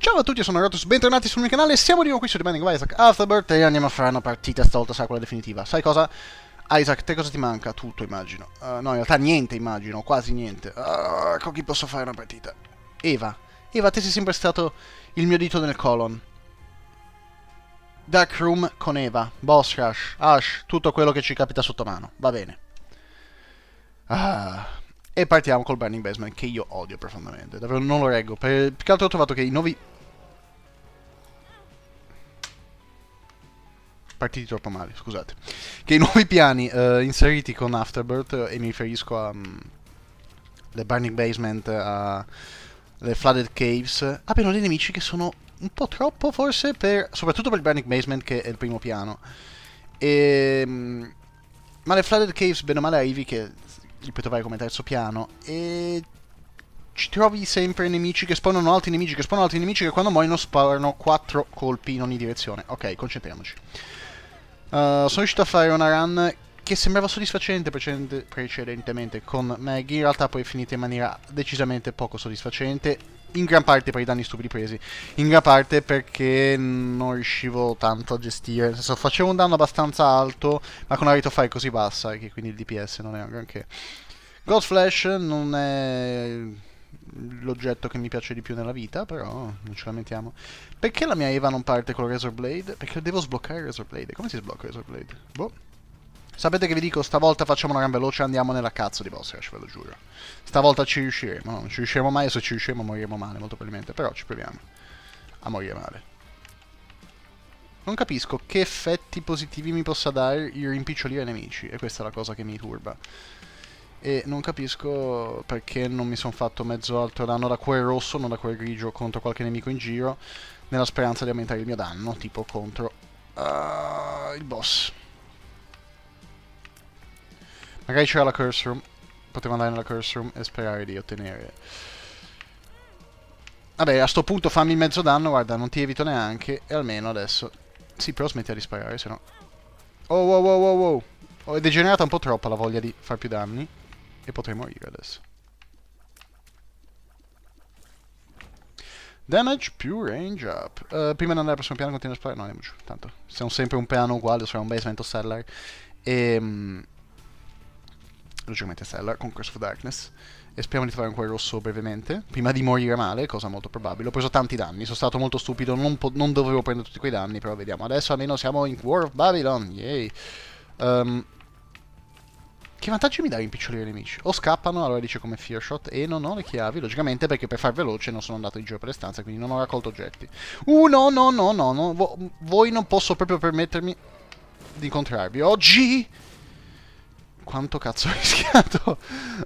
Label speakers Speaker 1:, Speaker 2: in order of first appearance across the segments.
Speaker 1: Ciao a tutti, sono Rotus, bentornati sul mio canale. Siamo di nuovo qui su The Binding of Isaac Afterbirth e andiamo a fare una partita, stavolta sarà quella definitiva. Sai cosa? Isaac, te cosa ti manca? Tutto, immagino. No, in realtà niente, immagino, quasi niente. Con chi posso fare una partita? Eva. Eva, te sei sempre stato il mio dito nel colon. Dark Room con Eva, Boss Rush, Ash, tutto quello che ci capita sotto mano. Va bene. E partiamo col Burning Basement, che io odio profondamente. Davvero non lo reggo. Più che altro ho trovato che i nuovi... Partiti troppo male, scusate. Che i nuovi piani inseriti con Afterbirth, e mi riferisco a... le Burning Basement, le Flooded Caves, abbiano dei nemici che sono un po' troppo, forse, soprattutto per il Burning Basement, che è il primo piano. Ma le Flooded Caves, bene o male, arrivi che li puoi trovare come terzo piano, e ci trovi sempre nemici che spawnano altri nemici, che quando muoiono sparano 4 colpi in ogni direzione. Ok, concentriamoci. Sono riuscito a fare una run che sembrava soddisfacente precedentemente con Maggie, in realtà poi è finita in maniera decisamente poco soddisfacente, in gran parte per i danni stupidi presi, in gran parte perché non riuscivo tanto a gestire, nel senso facevo un danno abbastanza alto, ma con una rate of fire così bassa, che quindi il DPS non è un granché. Godflesh non è l'oggetto che mi piace di più nella vita, però non ci lamentiamo. Perché la mia Eva non parte con il Razor Blade? Perché devo sbloccare il Razor Blade. Come si sblocca il Razor Blade? Boh. Sapete che vi dico, stavolta facciamo una run veloce e andiamo nella cazzo di boss rush, ve lo giuro. Stavolta ci riusciremo, no? Non ci riusciremo mai, e se ci riusciremo moriremo male, molto probabilmente. Però ci proviamo a morire male. Non capisco che effetti positivi mi possa dare il rimpicciolire nemici, e questa è la cosa che mi turba. E non capisco perché non mi sono fatto mezzo altro danno da cuore rosso, non da cuore grigio, contro qualche nemico in giro, nella speranza di aumentare il mio danno, tipo contro il boss. Magari c'era la Curse Room, potevo andare nella Curse Room e sperare di ottenere... Vabbè, a sto punto fammi mezzo danno, guarda, non ti evito neanche, e almeno adesso... Sì, però smetti di sparare, se no... Oh, wow, wow, wow, wow! Ho degenerata un po' troppo la voglia di far più danni. E potrei morire adesso. Damage più range up. Prima di andare al prossimo piano continuo a sparare. No, andiamo giù. Tanto siamo sempre un piano uguale, sarà un basement o cellar. E... logicamente cellar, con Curse of Darkness. E speriamo di trovare un cuore rosso brevemente. Prima di morire male, cosa molto probabile. Ho preso tanti danni, sono stato molto stupido. Non dovevo prendere tutti quei danni, però vediamo. Adesso almeno siamo in War of Babylon. Yay. Che vantaggi mi dà rimpicciolire i nemici? O scappano, allora dice come Fear Shot, e non ho le chiavi, logicamente perché per far veloce non sono andato in giro per le stanze, quindi non ho raccolto oggetti. No, no, no, no, no. Voi non posso proprio permettermi di incontrarvi. Oggi... Quanto cazzo ho rischiato?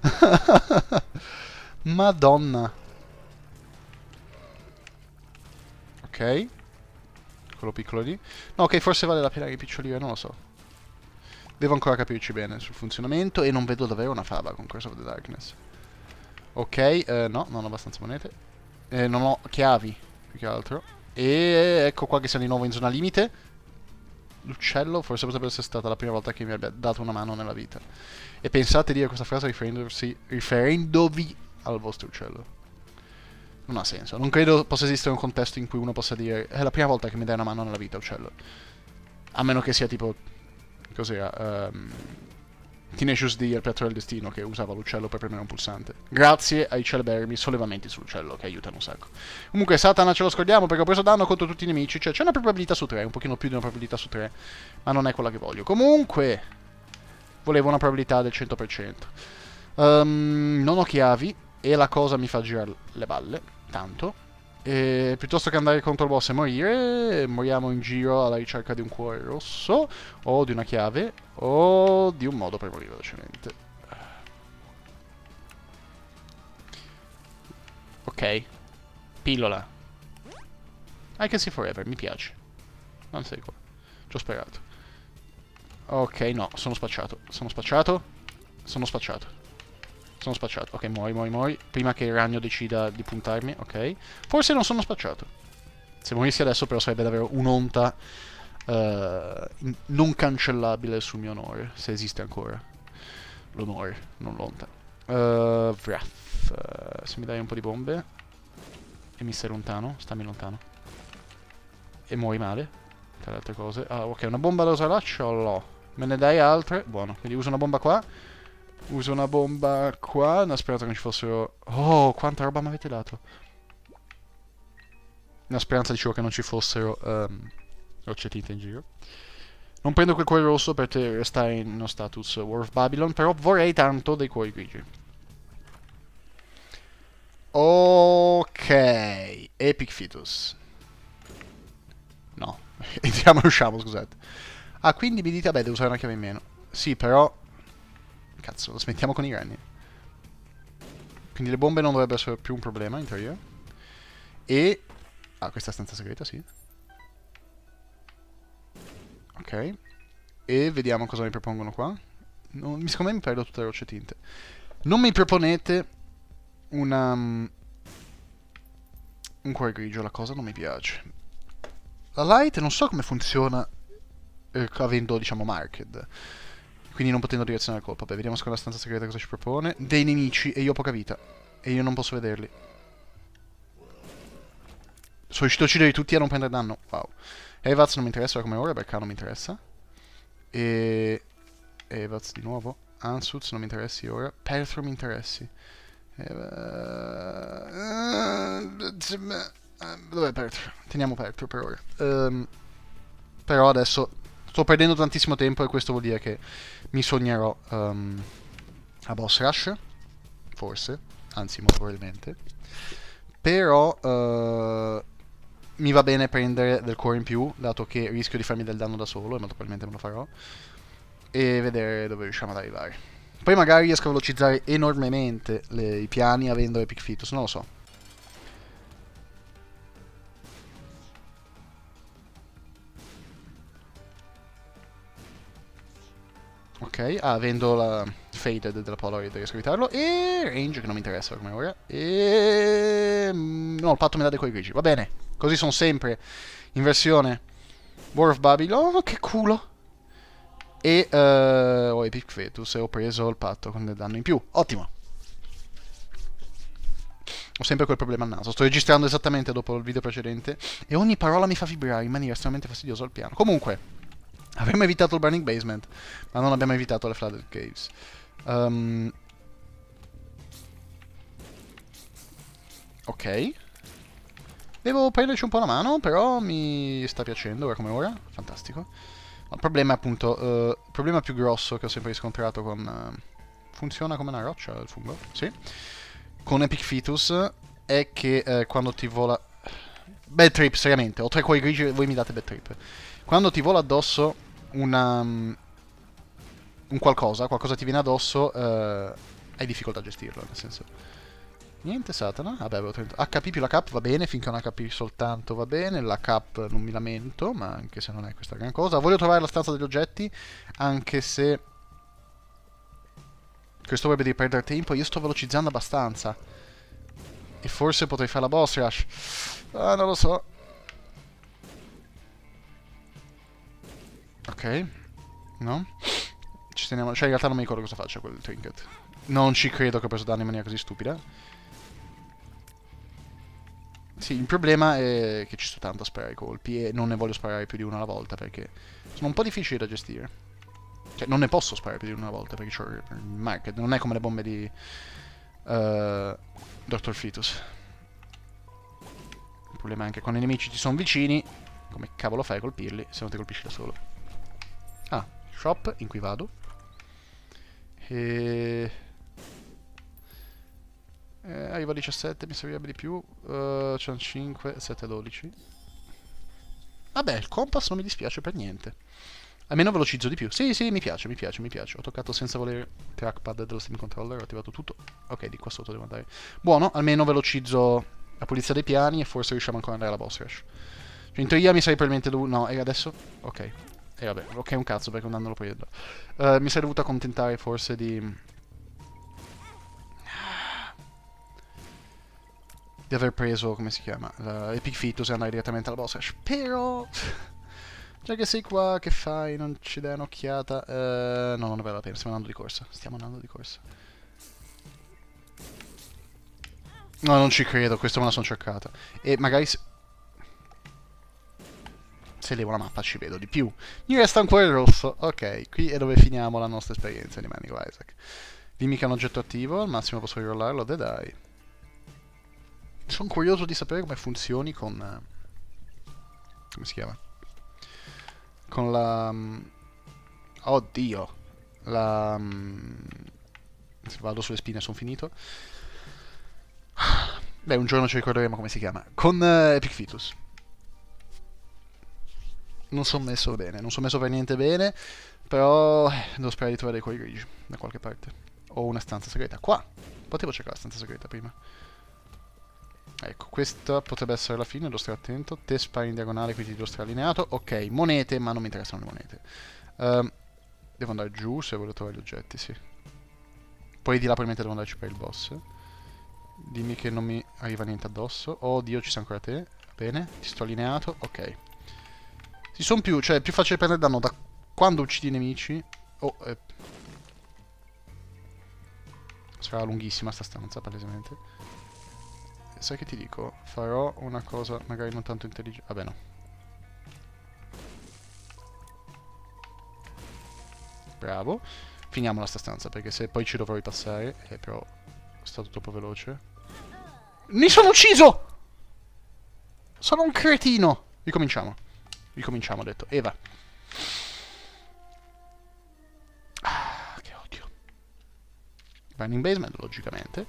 Speaker 1: Madonna. Ok. Quello piccolo lì. No, ok, forse vale la pena rimpicciolire, non lo so. Devo ancora capirci bene sul funzionamento e non vedo davvero una fava con Curse of the Darkness. Ok, no, non ho abbastanza monete. Non ho chiavi, più che altro. E ecco qua che siamo di nuovo in zona limite. L'uccello forse potrebbe essere stata la prima volta che mi abbia dato una mano nella vita. E pensate di dire questa frase riferendovi al vostro uccello. Non ha senso. Non credo possa esistere un contesto in cui uno possa dire è la prima volta che mi dai una mano nella vita, uccello. A meno che sia tipo... Cos'era? Tenacious D, il piatto del destino, che usava l'uccello per premere un pulsante. Grazie ai celeberrimi sollevamenti sull'uccello, che aiutano un sacco. Comunque Satana ce lo scordiamo perché ho preso danno contro tutti i nemici. Cioè c'è una probabilità su 3, un pochino più di una probabilità su 3. Ma non è quella che voglio. Comunque, volevo una probabilità del 100%. Non ho chiavi e la cosa mi fa girare le balle, tanto. E piuttosto che andare contro il boss e morire, moriamo in giro alla ricerca di un cuore rosso, o di una chiave, o di un modo per morire velocemente. Ok. Pillola. I can see forever, mi piace. Non sei qua. Ci ho sperato. Ok, no, sono spacciato. Sono spacciato. Sono spacciato. Sono spacciato. Ok, muori. Prima che il ragno decida di puntarmi, ok. Forse non sono spacciato. Se morissi adesso però sarebbe davvero un'onta non cancellabile sul mio onore, se esiste ancora. L'onore, non l'onta. Wrath. Se mi dai un po' di bombe. E mi stai lontano, stammi lontano. E muori male, tra le altre cose. Ah, ok, una bomba da usare là ce l'ho. Me ne dai altre? Buono, quindi uso una bomba qua. Uso una bomba qua. Una speranza che non ci fossero... Oh, quanta roba mi avete dato. Una speranza, dicevo, che non ci fossero rocce tinte in giro. Non prendo quel cuore rosso per restare in uno status War of Babylon, però vorrei tanto dei cuori grigi. Ok, Epic Fetus. No, entriamo e usciamo, scusate. Ah, quindi mi dite, vabbè, devo usare una chiave in meno. Sì, però... Cazzo, lo smettiamo con i granni. Quindi le bombe non dovrebbero essere più un problema, in teoria. E... Ah, questa è stanza segreta, sì. Ok. E vediamo cosa mi propongono qua. Secondo me mi perdo tutte le rocce tinte. Non mi proponete una... un cuore grigio, la cosa non mi piace. La light non so come funziona avendo, diciamo, marked. Quindi non potendo direzionare il colpo. Vabbè, vediamo con la stanza segreta cosa ci propone. Dei nemici e io ho poca vita. E io non posso vederli. Sono riuscito a uccidere tutti e a non prendere danno. Wow. Evaz non mi interessa come ora, Berkano mi interessa. E... Evaz di nuovo. Ansuz non mi interessi ora. Perthro mi interessi. Dov'è Perthro? Teniamo Perthro per ora. Però adesso sto perdendo tantissimo tempo e questo vuol dire che mi sognerò a boss rush. Forse. Anzi, molto probabilmente. Però... mi va bene prendere del cuore in più, dato che rischio di farmi del danno da solo, e molto probabilmente me lo farò. E vedere dove riusciamo ad arrivare. Poi magari riesco a velocizzare enormemente i piani avendo Epic Fetus, non lo so. Ok, avendo la Faded della Polaroid riesco a evitarlo. E range che non mi interessa come ora. E... no, il patto mi dà dei cuori grigi, va bene. Così sono sempre in versione War of Babylon. Oh, che culo. E ho Epic Fetus e ho preso il patto con del danno in più. Ottimo. Ho sempre quel problema al naso. Sto registrando esattamente dopo il video precedente e ogni parola mi fa vibrare in maniera estremamente fastidiosa al piano. Comunque, avremmo evitato il Burning Basement, ma non abbiamo evitato le Flooded Caves. Ok. Devo prenderci un po' la mano, però mi sta piacendo ora come ora. Fantastico. Il problema è appunto... il problema più grosso che ho sempre riscontrato con... funziona come una roccia il fungo? Sì. Con Epic Fetus è che quando ti vola... Bad trip, seriamente. Ho 3 cuori grigi e voi mi date bad trip. Quando ti vola addosso una... un qualcosa ti viene addosso, hai difficoltà a gestirlo, nel senso... Niente Satana, vabbè avevo 30... HP più la cap va bene, finché è un HP soltanto va bene, la cap non mi lamento, ma anche se non è questa gran cosa. Voglio trovare la stanza degli oggetti, anche se... questo vorrebbe dire perdere tempo, io sto velocizzando abbastanza. E forse potrei fare la boss rush. Ah, non lo so. Ok. No? Ci teniamo... cioè in realtà non mi ricordo cosa faccia quel trinket. Non ci credo che ho preso danno in maniera così stupida. Sì, il problema è che ci sto tanto a sparare i colpi e non ne voglio sparare più di uno alla volta perché sono un po' difficili da gestire. Cioè, non ne posso sparare più di uno alla volta perché ho il market. Non è come le bombe di Dr. Fetus. Il problema è anche quando i nemici ti sono vicini, come cavolo fai a colpirli se non ti colpisci da solo? Ah, shop in cui vado. E... arrivo a 17, mi servirebbe di più. C'è un 5, 7, 12. Vabbè, il compass non mi dispiace per niente. Almeno velocizzo di più. Sì, sì, mi piace, mi piace, mi piace. Ho toccato senza volere il trackpad dello Steam Controller, ho attivato tutto. Ok, di qua sotto devo andare. Buono, almeno velocizzo la pulizia dei piani e forse riusciamo ancora ad andare alla boss rush. Cioè, in teoria mi sarei probabilmente dovuto... no, e adesso? Ok. E vabbè, ok un cazzo perché un danno lo prendo. Mi sarei dovuto accontentare forse di aver preso, come si chiama, Epic Fetus e andare direttamente alla boss rush. Però... già che sei qua, che fai? Non ci dai un'occhiata? No, non ne vale la pena, stiamo andando di corsa. Stiamo andando di corsa. No, non ci credo, questo me la sono cercata. E magari se levo la mappa ci vedo di più. Mi resta ancora il rosso. Ok, qui è dove finiamo la nostra esperienza di Manico Isaac. Dimmi che è un oggetto attivo, al massimo posso rirollarlo, dai. Sono curioso di sapere come funzioni con... come si chiama? Con la... oddio. La... se vado sulle spine sono finito. Beh, un giorno ci ricorderemo come si chiama. Con Epic Fetus. Non sono messo bene, non sono messo per niente bene, però devo sperare di trovare dei cuori grigi da qualche parte. O una stanza segreta. Qua! Potevo cercare la stanza segreta prima. Ecco, questa potrebbe essere la fine, devo stare attento. Te spari in diagonale, quindi devo stare allineato. Ok, monete, ma non mi interessano le monete. Devo andare giù se voglio trovare gli oggetti, sì. Poi di là probabilmente devo andarci per il boss. Dimmi che non mi arriva niente addosso. Oh Dio, ci sei ancora te. Bene, ti sto allineato. Ok. Si sono più, cioè, è più facile prendere danno da quando uccidi i nemici. Oh, sarà lunghissima sta stanza, palesemente. Sai che ti dico? Farò una cosa magari non tanto intelligente. Vabbè, no. Bravo. Finiamola sta stanza, perché se poi ci dovrò ripassare... però... è stato troppo veloce. Mi sono ucciso! Sono un cretino! Ricominciamo. Ricominciamo, ho detto. Eva. Ah, che odio. Burning Basement, logicamente.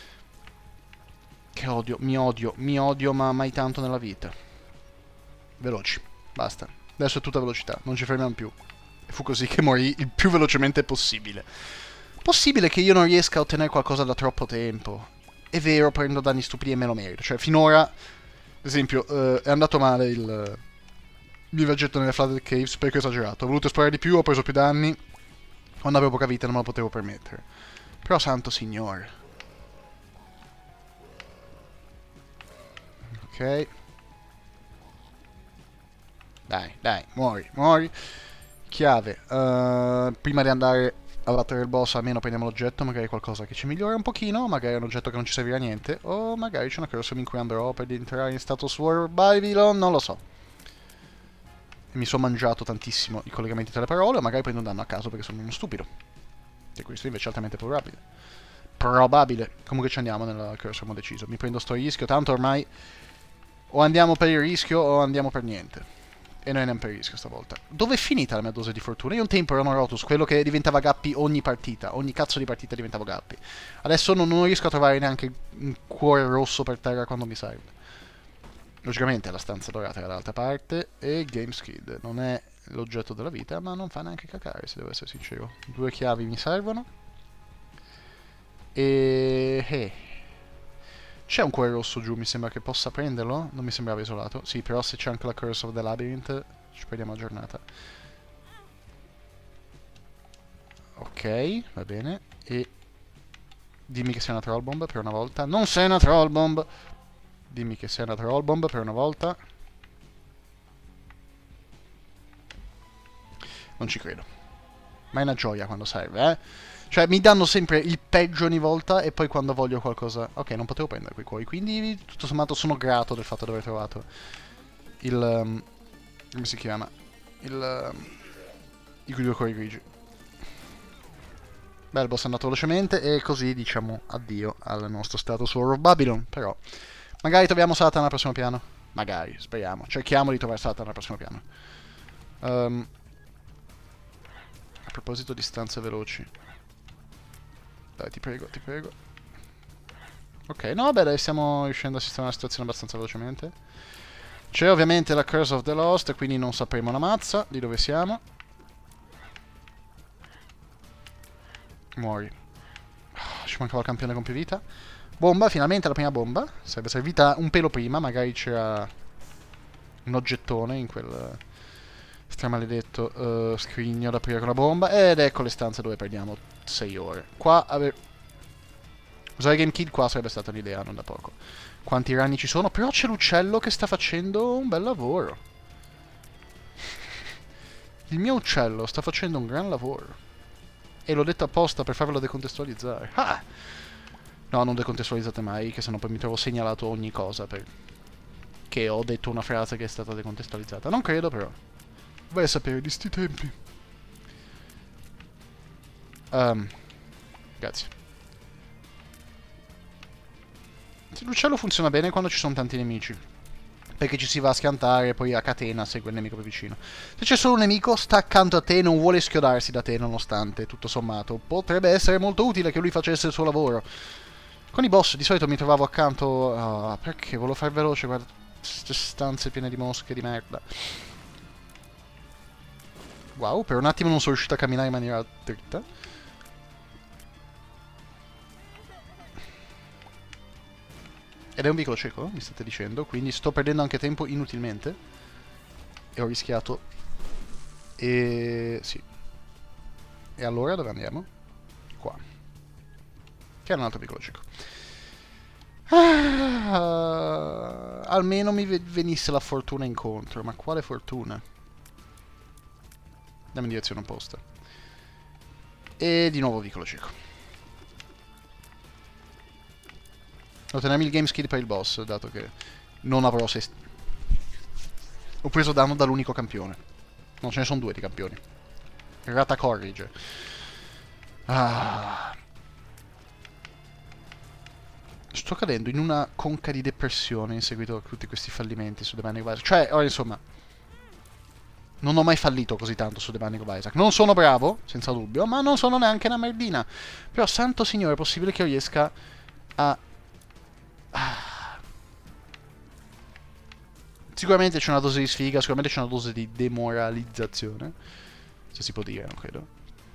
Speaker 1: Che odio, mi odio, ma mai tanto nella vita. Veloci, basta. Adesso è tutta velocità, non ci fermiamo più. E fu così che morì il più velocemente possibile. Possibile che io non riesca a ottenere qualcosa da troppo tempo. È vero, prendo danni stupidi e me lo merito. Cioè, finora, ad esempio, è andato male il viaggetto nelle Flooded Caves perché ho esagerato. Ho voluto esplorare di più, ho preso più danni. Quando avevo poca vita non me lo potevo permettere. Però, santo signore. Ok. Dai, muori. Chiave. Prima di andare a battere il boss almeno prendiamo l'oggetto, magari qualcosa che ci migliora un pochino, magari è un oggetto che non ci servirà a niente, o magari c'è una cursor in cui andrò per entrare in status war Babylon, non lo so. E mi sono mangiato tantissimo i collegamenti tra le parole, o magari prendo un danno a caso perché sono uno stupido. E questo invece è altamente probabile. Comunque ci andiamo nella cursor, abbiamo deciso. Mi prendo sto rischio, tanto ormai o andiamo per il rischio o andiamo per niente. E noi andiamo per il rischio stavolta. Dove è finita la mia dose di fortuna? Io un tempo ero un Rotus, quello che diventava Gappi ogni partita. Ogni cazzo di partita diventavo Gappi. Adesso non riesco a trovare neanche un cuore rosso per terra quando mi serve. Logicamente la stanza dorata è dall'altra parte. E Game Skid non è l'oggetto della vita, ma non fa neanche cacare, se devo essere sincero. 2 chiavi mi servono. E... c'è un cuore rosso giù, mi sembra che possa prenderlo. Non mi sembrava isolato. Sì, però se c'è anche la Curse of the Labyrinth ci perdiamo la giornata. Ok, va bene. E dimmi che sei una troll bomb per una volta. Non sei una troll bomb! Dimmi che sei una troll bomb per una volta. Non ci credo. Ma è una gioia quando serve, eh? Cioè, mi danno sempre il peggio ogni volta e poi quando voglio qualcosa... Ok, non potevo prendere quei cuori, quindi tutto sommato sono grato del fatto di aver trovato il... come si chiama? I 2 cuori grigi. Beh, il boss è andato velocemente e così diciamo addio al nostro status War of Babylon, però... magari troviamo Satan al prossimo piano. Magari, speriamo. Cerchiamo di trovare Satan al prossimo piano. A proposito di stanze veloci... dai, ti prego. Ok, no, beh, dai, stiamo riuscendo a sistemare la situazione abbastanza velocemente. C'è ovviamente la Curse of the Lost, quindi non sapremo una mazza di dove siamo. Muori. Ci mancava il campione con più vita. Bomba, finalmente la prima bomba. Sarebbe servita un pelo prima, magari c'era un oggettone in quel stramaledetto scrigno da aprire con la bomba. Ed ecco le stanze dove perdiamo 6 ore. Qua usare Game Kid qua sarebbe stata un'idea, non da poco. Quanti ranni ci sono? Però c'è l'uccello che sta facendo un bel lavoro. Il mio uccello sta facendo un gran lavoro. E l'ho detto apposta per farvelo decontestualizzare. Ah! No, non decontestualizzate mai, che sennò poi mi trovo segnalato ogni cosa perché ho detto una frase che è stata decontestualizzata. Non credo, però. Vai a sapere di sti tempi. Grazie. L'uccello funziona bene quando ci sono tanti nemici, perché ci si va a schiantare e poi a catena segue il nemico più vicino. Se c'è solo un nemico, sta accanto a te e non vuole schiodarsi da te, nonostante, tutto sommato. Potrebbe essere molto utile che lui facesse il suo lavoro. Con i boss di solito mi trovavo accanto... perché volevo fare veloce, guarda. Queste stanze piene di mosche di merda. Wow, per un attimo non sono riuscito a camminare in maniera dritta. Ed è un vicolo cieco, mi state dicendo, quindi sto perdendo anche tempo inutilmente. E ho rischiato. E... sì. E allora dove andiamo? Qua. Che è un altro vicolo cieco. Almeno mi venisse la fortuna incontro. Ma quale fortuna? Andiamo in direzione opposta. E di nuovo vicolo cieco. Ottenermi il game skill per il boss, dato che non avrò ho preso danno dall'unico campione. Non ce ne sono due di campioni. Rata Corrige. Sto cadendo in una conca di depressione in seguito a tutti questi fallimenti su The Binding of Isaac. Cioè, ora insomma, non ho mai fallito così tanto su The Binding of Isaac. Non sono bravo, senza dubbio, ma non sono neanche una merdina. Però, santo signore, è possibile che io riesca a... Sicuramente c'è una dose di sfiga, sicuramente c'è una dose di demoralizzazione. Se si può dire, non credo.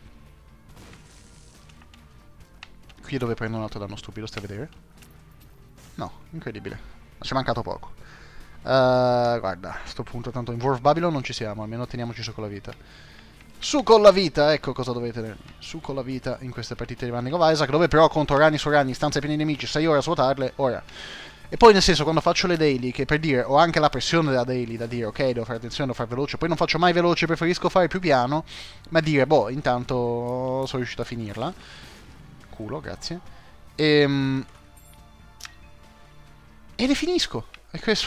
Speaker 1: Qui è dove prendo un altro danno stupido, stai a vedere? No, incredibile. Ma ci è mancato poco. Guarda, a sto punto tanto in War of Babylon non ci siamo, almeno teniamoci su con la vita. Su con la vita, ecco cosa dovete tenere. Su con la vita in queste partite di Binding of Isaac, dove però contro rani su rani, stanze piene di nemici, 6 ore a svuotarle, ora. E poi nel senso, quando faccio le daily, che per dire, ho anche la pressione della daily, da dire, ok, devo fare attenzione, devo fare veloce, poi non faccio mai veloce, preferisco fare più piano, ma dire, boh, intanto sono riuscito a finirla. Culo, grazie. E le finisco. E questo...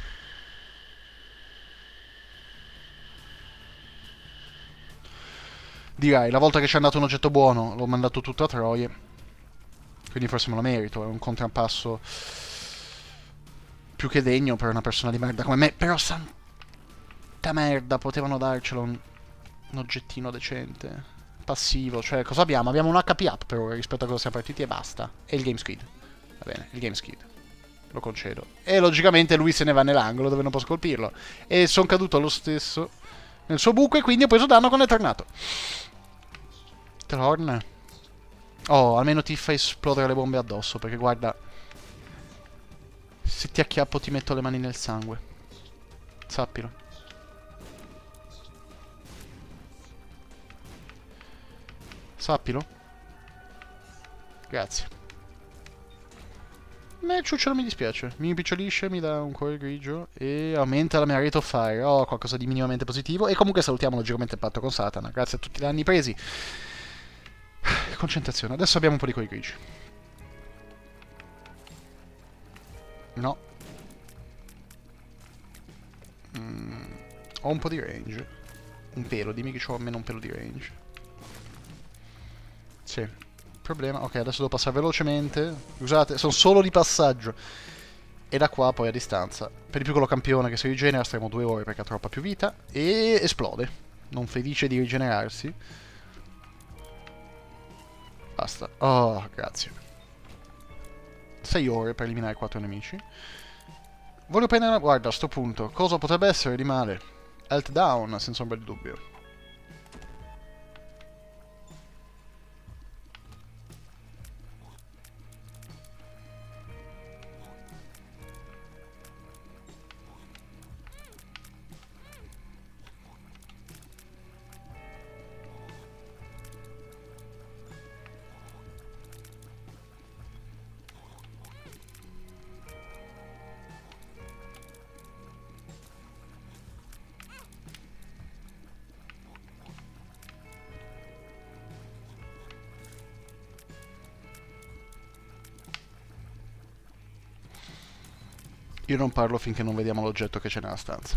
Speaker 1: Dirai, la volta che ci è andato un oggetto buono, l'ho mandato tutto a troie. Quindi forse me lo merito, è un contrampasso più che degno per una persona di merda come me. Però santa merda, potevano darcelo un oggettino decente. Passivo, cioè cosa abbiamo? Abbiamo un HP up per ora rispetto a cosa siamo partiti e basta. E il game skid. Va bene, il game skid. Lo concedo. E logicamente lui se ne va nell'angolo dove non posso colpirlo. E sono caduto lo stesso nel suo buco e quindi ho preso danno quando è tornato. Torna. Oh, almeno ti fa esplodere le bombe addosso, perché guarda... Se ti acchiappo ti metto le mani nel sangue. Sappilo. Sappilo. Grazie. Me ciuccio mi dispiace. Mi impiccolisce, mi dà un cuore grigio e aumenta la mia rate of fire. Oh, qualcosa di minimamente positivo. E comunque salutiamo logicamente il patto con Satana. Grazie a tutti i danni presi. Concentrazione. Adesso abbiamo un po' di cuori grigi. No. Ho un po' di range. Un pelo, dimmi che ho almeno un pelo di range. Sì. Problema. Ok, adesso devo passare velocemente. Scusate, sono solo di passaggio. E da qua poi a distanza. Per di più con lo campione che si rigenera staremo 2 ore perché ha troppa più vita. E esplode. Non felice di rigenerarsi. Basta. Oh, grazie. 6 ore per eliminare 4 nemici. Voglio prendere... Guarda, a sto punto. Cosa potrebbe essere di male? Health down, senza ombra di dubbio. Io non parlo finché non vediamo l'oggetto che c'è nella stanza.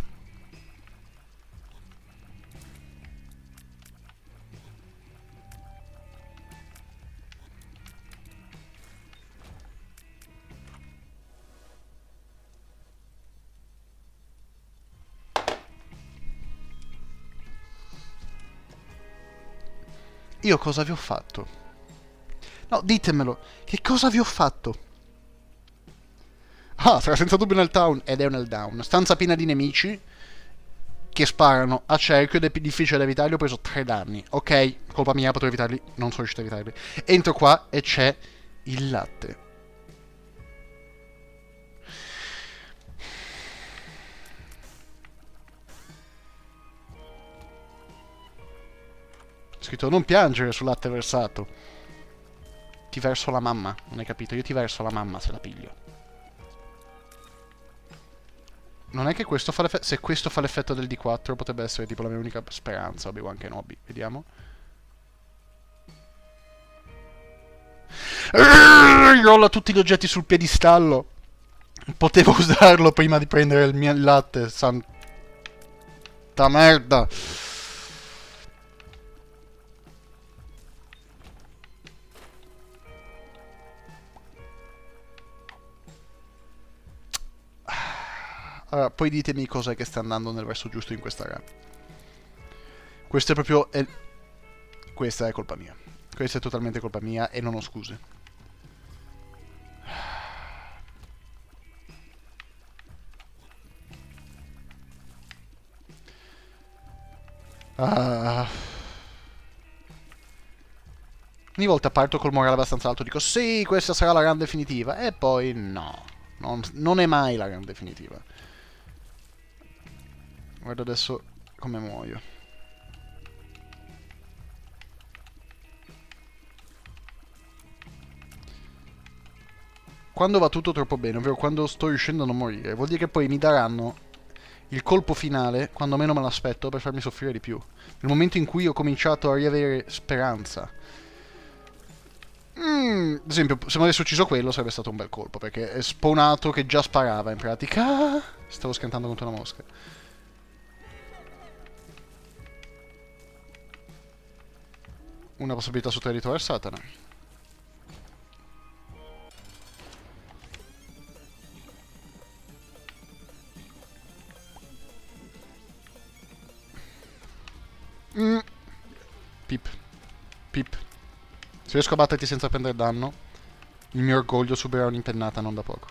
Speaker 1: Io cosa vi ho fatto? No, ditemelo. Che cosa vi ho fatto? Ah, sarà senza dubbio nel town. Ed è un nel down. Stanza piena di nemici che sparano a cerchio ed è più difficile da evitarli. Ho preso 3 danni. Ok, colpa mia, potevo evitarli. Non sono riuscito a evitarli. Entro qua e c'è il latte. Scritto non piangere sul latte versato. Ti verso la mamma, non hai capito? Io ti verso la mamma se la piglio. Non è che questo fa l'effetto... Se questo fa l'effetto del D4 potrebbe essere tipo la mia unica speranza. Obi-Wan Kenobi. Vediamo. Rolla tutti gli oggetti sul piedistallo. Potevo usarlo prima di prendere il mio latte. Santa merda. Allora, poi ditemi cos'è che sta andando nel verso giusto in questa run. Questo è proprio... Questa è colpa mia. Questa è totalmente colpa mia e non ho scuse. Ogni volta parto col morale abbastanza alto, dico sì, questa sarà la run definitiva. E poi no. Non è mai la run definitiva. Guarda adesso come muoio. Quando va tutto troppo bene, ovvero quando sto riuscendo a non morire, vuol dire che poi mi daranno il colpo finale quando meno me l'aspetto per farmi soffrire di più. Nel momento in cui ho cominciato a riavere speranza. Ad esempio, se mi avessi ucciso quello sarebbe stato un bel colpo, perché è spawnato che già sparava in pratica. Stavo schiantando contro una mosca. Una possibilità su 3 di trovare Satana. Pip. Pip. Se riesco a batterti senza prendere danno, il mio orgoglio subirà un'impennata non da poco.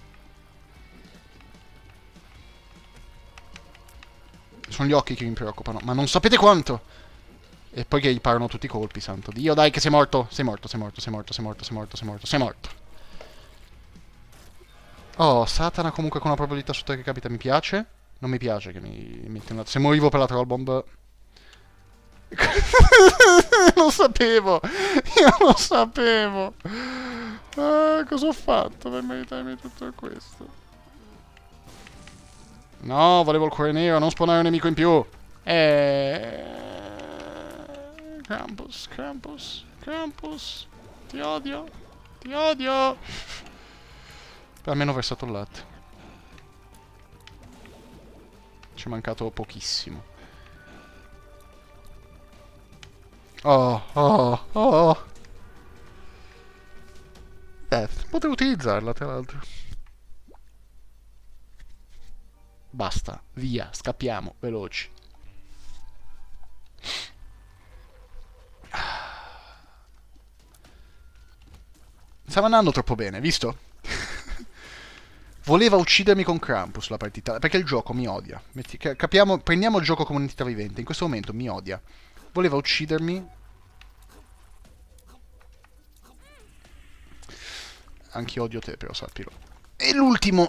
Speaker 1: Sono gli occhi che mi preoccupano, ma non sapete quanto! E poi che gli parano tutti i colpi, santo Dio. Dai che sei morto! Sei morto, sei morto, sei morto, sei morto, sei morto, sei morto, sei morto. Oh, Satana comunque con una probabilità su 3 che capita mi piace. Non mi piace che mi metti una... Se morivo per la troll bomb... Lo sapevo! Io lo sapevo! Cosa ho fatto per meritarmi tutto questo? No, volevo il cuore nero, non spawnare un nemico in più! Krampus, Krampus, Krampus! Ti odio! Ti odio! Almeno ho versato il latte. Ci è mancato pochissimo. Oh, oh, oh. Potevo utilizzarla, tra l'altro. Basta, via, scappiamo, veloci. Stava andando troppo bene, visto? Voleva uccidermi con Krampus la partita, perché il gioco mi odia. Capiamo, prendiamo il gioco come un'entità vivente, in questo momento mi odia. Voleva uccidermi. Anch'io odio te, però sappilo. E l'ultimo...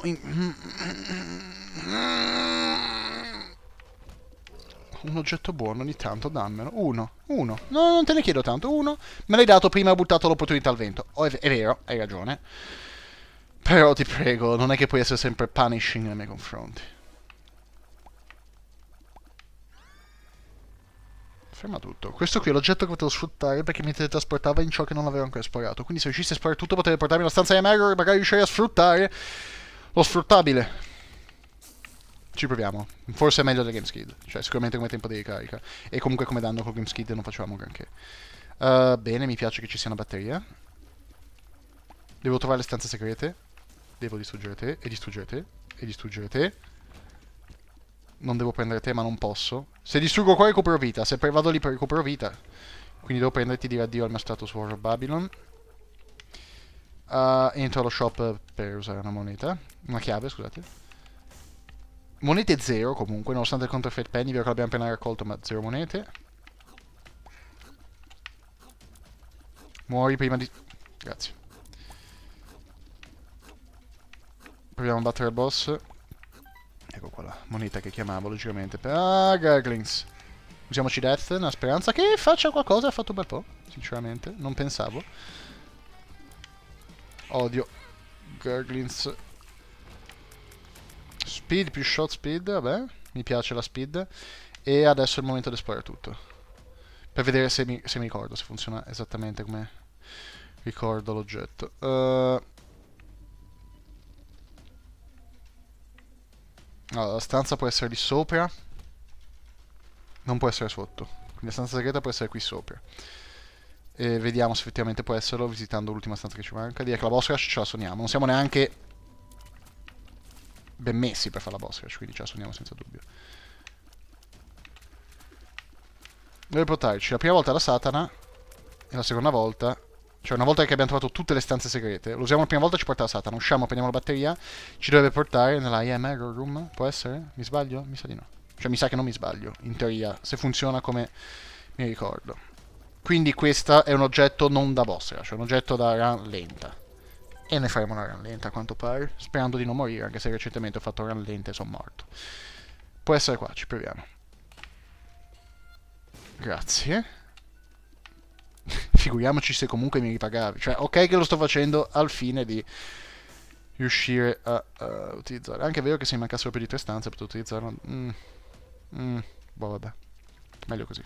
Speaker 1: Un oggetto buono ogni tanto, dammelo. Uno. No, non te ne chiedo tanto. Uno. Me l'hai dato prima, ho buttato l'opportunità al vento. Oh, è vero, hai ragione. Però ti prego, non è che puoi essere sempre punishing nei miei confronti. Ferma tutto. Questo qui è l'oggetto che potevo sfruttare perché mi teletrasportava in ciò che non avevo ancora esplorato. Quindi se riuscissi a esplorare tutto potevo portarmi alla stanza di Magor e magari riuscirei a sfruttare Lo sfruttabile. Ci proviamo. Forse è meglio del Gameskid. Cioè, sicuramente come tempo di ricarica. E comunque come danno col Gameskid non facciamo granché. Bene, mi piace che ci sia una batteria. Devo trovare le stanze segrete. Devo distruggere te, e distruggere te, e distruggere te. Non devo prendere te, ma non posso. Se distruggo qua recupero vita. Se vado lì per recupero vita. Quindi devo prenderti e dire addio al mio status War of Babylon. Entro allo shop per usare una moneta. Una chiave, scusate. Monete 0 comunque, nonostante il counterfeit penny, vero che l'abbiamo appena raccolto, ma 0 monete. Muori prima di... Grazie. Proviamo a battere il boss. Ecco qua la moneta che chiamavo, logicamente. Ah, Garglings. Usiamoci Death, una speranza che faccia qualcosa, ha fatto un bel po', sinceramente. Non pensavo. Odio Garglings. Speed più shot speed, vabbè, mi piace la speed. E adesso è il momento di esplorare tutto. Per vedere se mi ricordo, se funziona esattamente come ricordo l'oggetto. Allora, la stanza può essere lì sopra. Non può essere sotto. Quindi la stanza segreta può essere qui sopra. E vediamo se effettivamente può esserlo visitando l'ultima stanza che ci manca. Direi che la boss rush ce la sogniamo. Non siamo neanche ben messi per fare la boss rush, quindi ce la sogniamo senza dubbio. Deve portarci la prima volta la Satana e la seconda volta, cioè una volta che abbiamo trovato tutte le stanze segrete, lo usiamo la prima volta, ci porta la Satana, usciamo, prendiamo la batteria, ci dovrebbe portare nella IM Error Room, può essere? Mi sbaglio? Mi sa di no. Cioè mi sa che non mi sbaglio, in teoria, se funziona come mi ricordo. Quindi questo è un oggetto non da boss rush, è un oggetto da run lenta. E ne faremo una run lenta a quanto pare, sperando di non morire, anche se recentemente ho fatto run lenta e sono morto. Può essere qua, ci proviamo. Grazie. Figuriamoci se comunque mi ripagavi. Cioè, ok che lo sto facendo al fine di riuscire a utilizzare. Anche è vero che se mi mancassero più di 3 stanze potrei utilizzarlo. Boh, vabbè. Meglio così.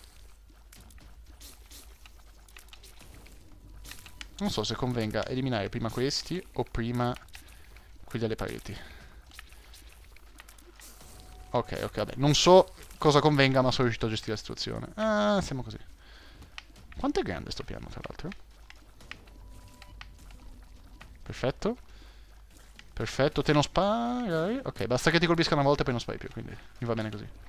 Speaker 1: Non so se convenga eliminare prima questi o prima quelli alle pareti. Ok, vabbè. Non so cosa convenga, ma sono riuscito a gestire la situazione. Ah, siamo così. Quanto è grande sto piano, tra l'altro? Perfetto. Perfetto, te non spari. Ok, basta che ti colpisca una volta e poi non spari più, quindi mi va bene così.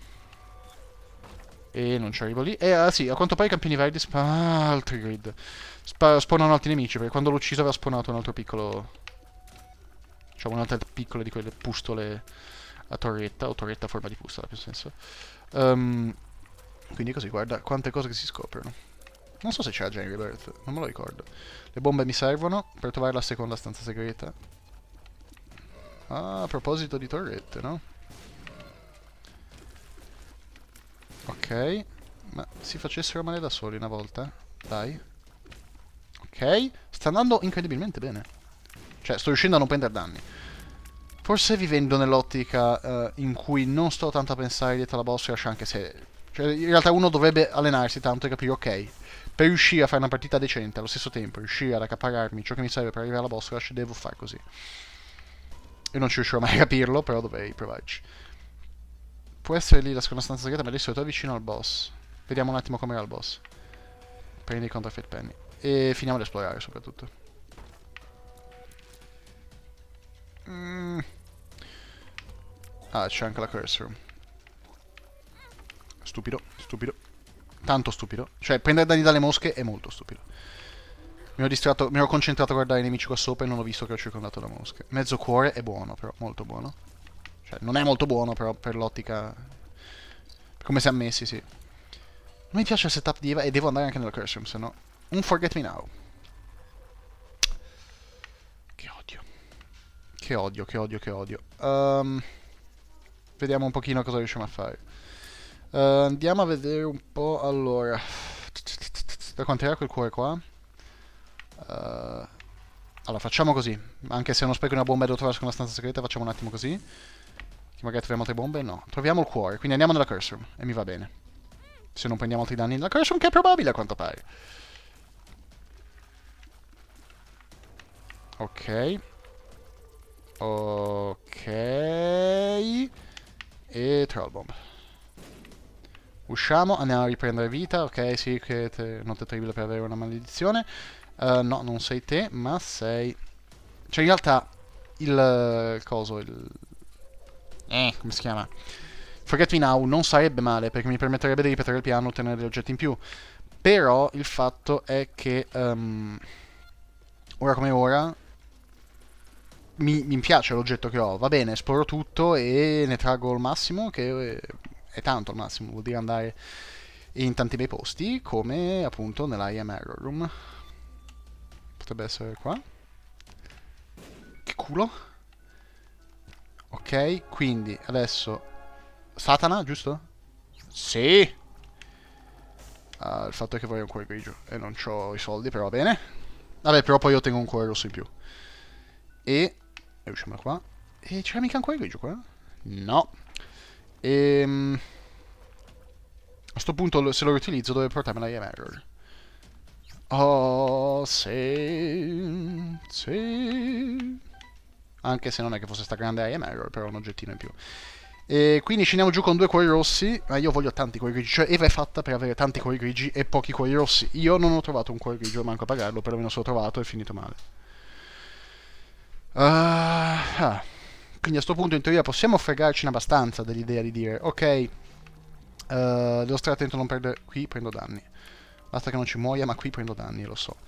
Speaker 1: E non ci arrivo lì. Sì, a quanto pare i campioni verdi altri grid. Spawnano altri nemici, perché quando l'ho ucciso aveva spawnato un altro piccolo... Diciamo un'altra piccola di quelle pustole a torretta, o torretta a forma di pustola, più senso. Quindi così, guarda quante cose che si scoprono. Non so se c'era già in Rebirth, non me lo ricordo. Le bombe mi servono per trovare la seconda stanza segreta. Ah, a proposito di torrette, no? Ok, ma si facessero male da soli una volta? Dai. Ok, sta andando incredibilmente bene. Cioè, sto riuscendo a non prendere danni. Forse vivendo nell'ottica in cui non sto tanto a pensare dietro alla boss rush, anche se... Cioè, in realtà uno dovrebbe allenarsi tanto e capire, ok, per riuscire a fare una partita decente allo stesso tempo, riuscire ad accaparrarmi ciò che mi serve per arrivare alla boss rush, devo fare così. Io non ci riuscirò mai a capirlo, però dovrei provarci. Può essere lì la seconda stanza segreta, ma adesso è vicino al boss. Vediamo un attimo com'era il boss. Prendi i counterfeit penny. E finiamo ad esplorare, soprattutto. Ah, c'è anche la curse room. Stupido, stupido. Tanto stupido. Cioè, prendere danni dalle mosche è molto stupido. Mi ero distratto, mi ero concentrato a guardare i nemici qua sopra e non ho visto che ho circondato da mosche. Mezzo cuore è buono, però, molto buono. Cioè, non è molto buono, però, per l'ottica... Come si è ammessi, sì. Non mi piace il setup di Eva e devo andare anche nella curse room, se no... Un forget me now. Che odio. Che odio, che odio, che odio. Vediamo un pochino cosa riusciamo a fare. Andiamo a vedere un po', allora... Da quant'era quel cuore qua? Allora, facciamo così. Anche se non spreco una bomba e devo trovare una stanza segreta, facciamo un attimo così. Che magari troviamo altre bombe? No. Troviamo il cuore, quindi andiamo nella curse room. E mi va bene. Se non prendiamo altri danni nella curse room, che è probabile a quanto pare. Ok. Ok. E Troll Bomb. Usciamo, andiamo a riprendere vita. Ok, sì, che notte terribile per avere una maledizione. No, non sei te, ma sei... Cioè, in realtà, il coso, come si chiama? Forget Me Now non sarebbe male, perché mi permetterebbe di ripetere il piano e ottenere degli oggetti in più. Però, il fatto è che... ora come ora... Mi piace l'oggetto che ho, va bene, esploro tutto e ne traggo il massimo, che è tanto al massimo, vuol dire andare in tanti bei posti, come appunto nell'I Am Error Room. Potrebbe essere qua. Che culo. Ok, quindi adesso... Satana, giusto? Sì! Il fatto è che vorrei un cuore grigio e non ho i soldi, però va bene. Vabbè, però poi io ottengo un cuore rosso in più. E usciamo da qua. E c'era mica un cuore grigio qua? No. A sto punto, se lo riutilizzo, dove portarmi la I Am Error. Oh, sì. Sì. Anche se non è che fosse sta grande I Am Error, però un oggettino in più. E quindi scendiamo giù con 2 cuori rossi. Ma io voglio tanti cuori grigi. Cioè, Eva è fatta per avere tanti cuori grigi e pochi cuori rossi. Io non ho trovato un cuore grigio, manco a pagarlo. Perlomeno se l'ho trovato è finito male. Quindi a sto punto in teoria possiamo fregarcene abbastanza dell'idea di dire ok, devo stare attento a non perdere. Qui prendo danni. Basta che non ci muoia, ma qui prendo danni, lo so.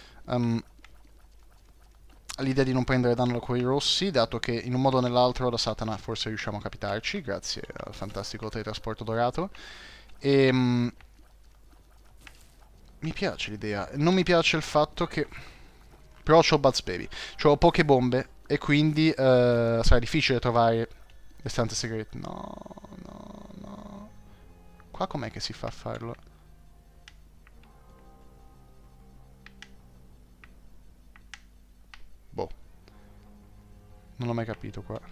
Speaker 1: L'idea di non prendere danno da quei rossi, dato che in un modo o nell'altro da Satana forse riusciamo a capitarci, grazie al fantastico teletrasporto dorato. Mi piace l'idea. Non mi piace il fatto che... Però c'ho Buzz Baby. C'ho poche bombe e quindi sarà difficile trovare le stanze segrete. No, no, no. Qua com'è che si fa a farlo? Boh. Non l'ho mai capito qua.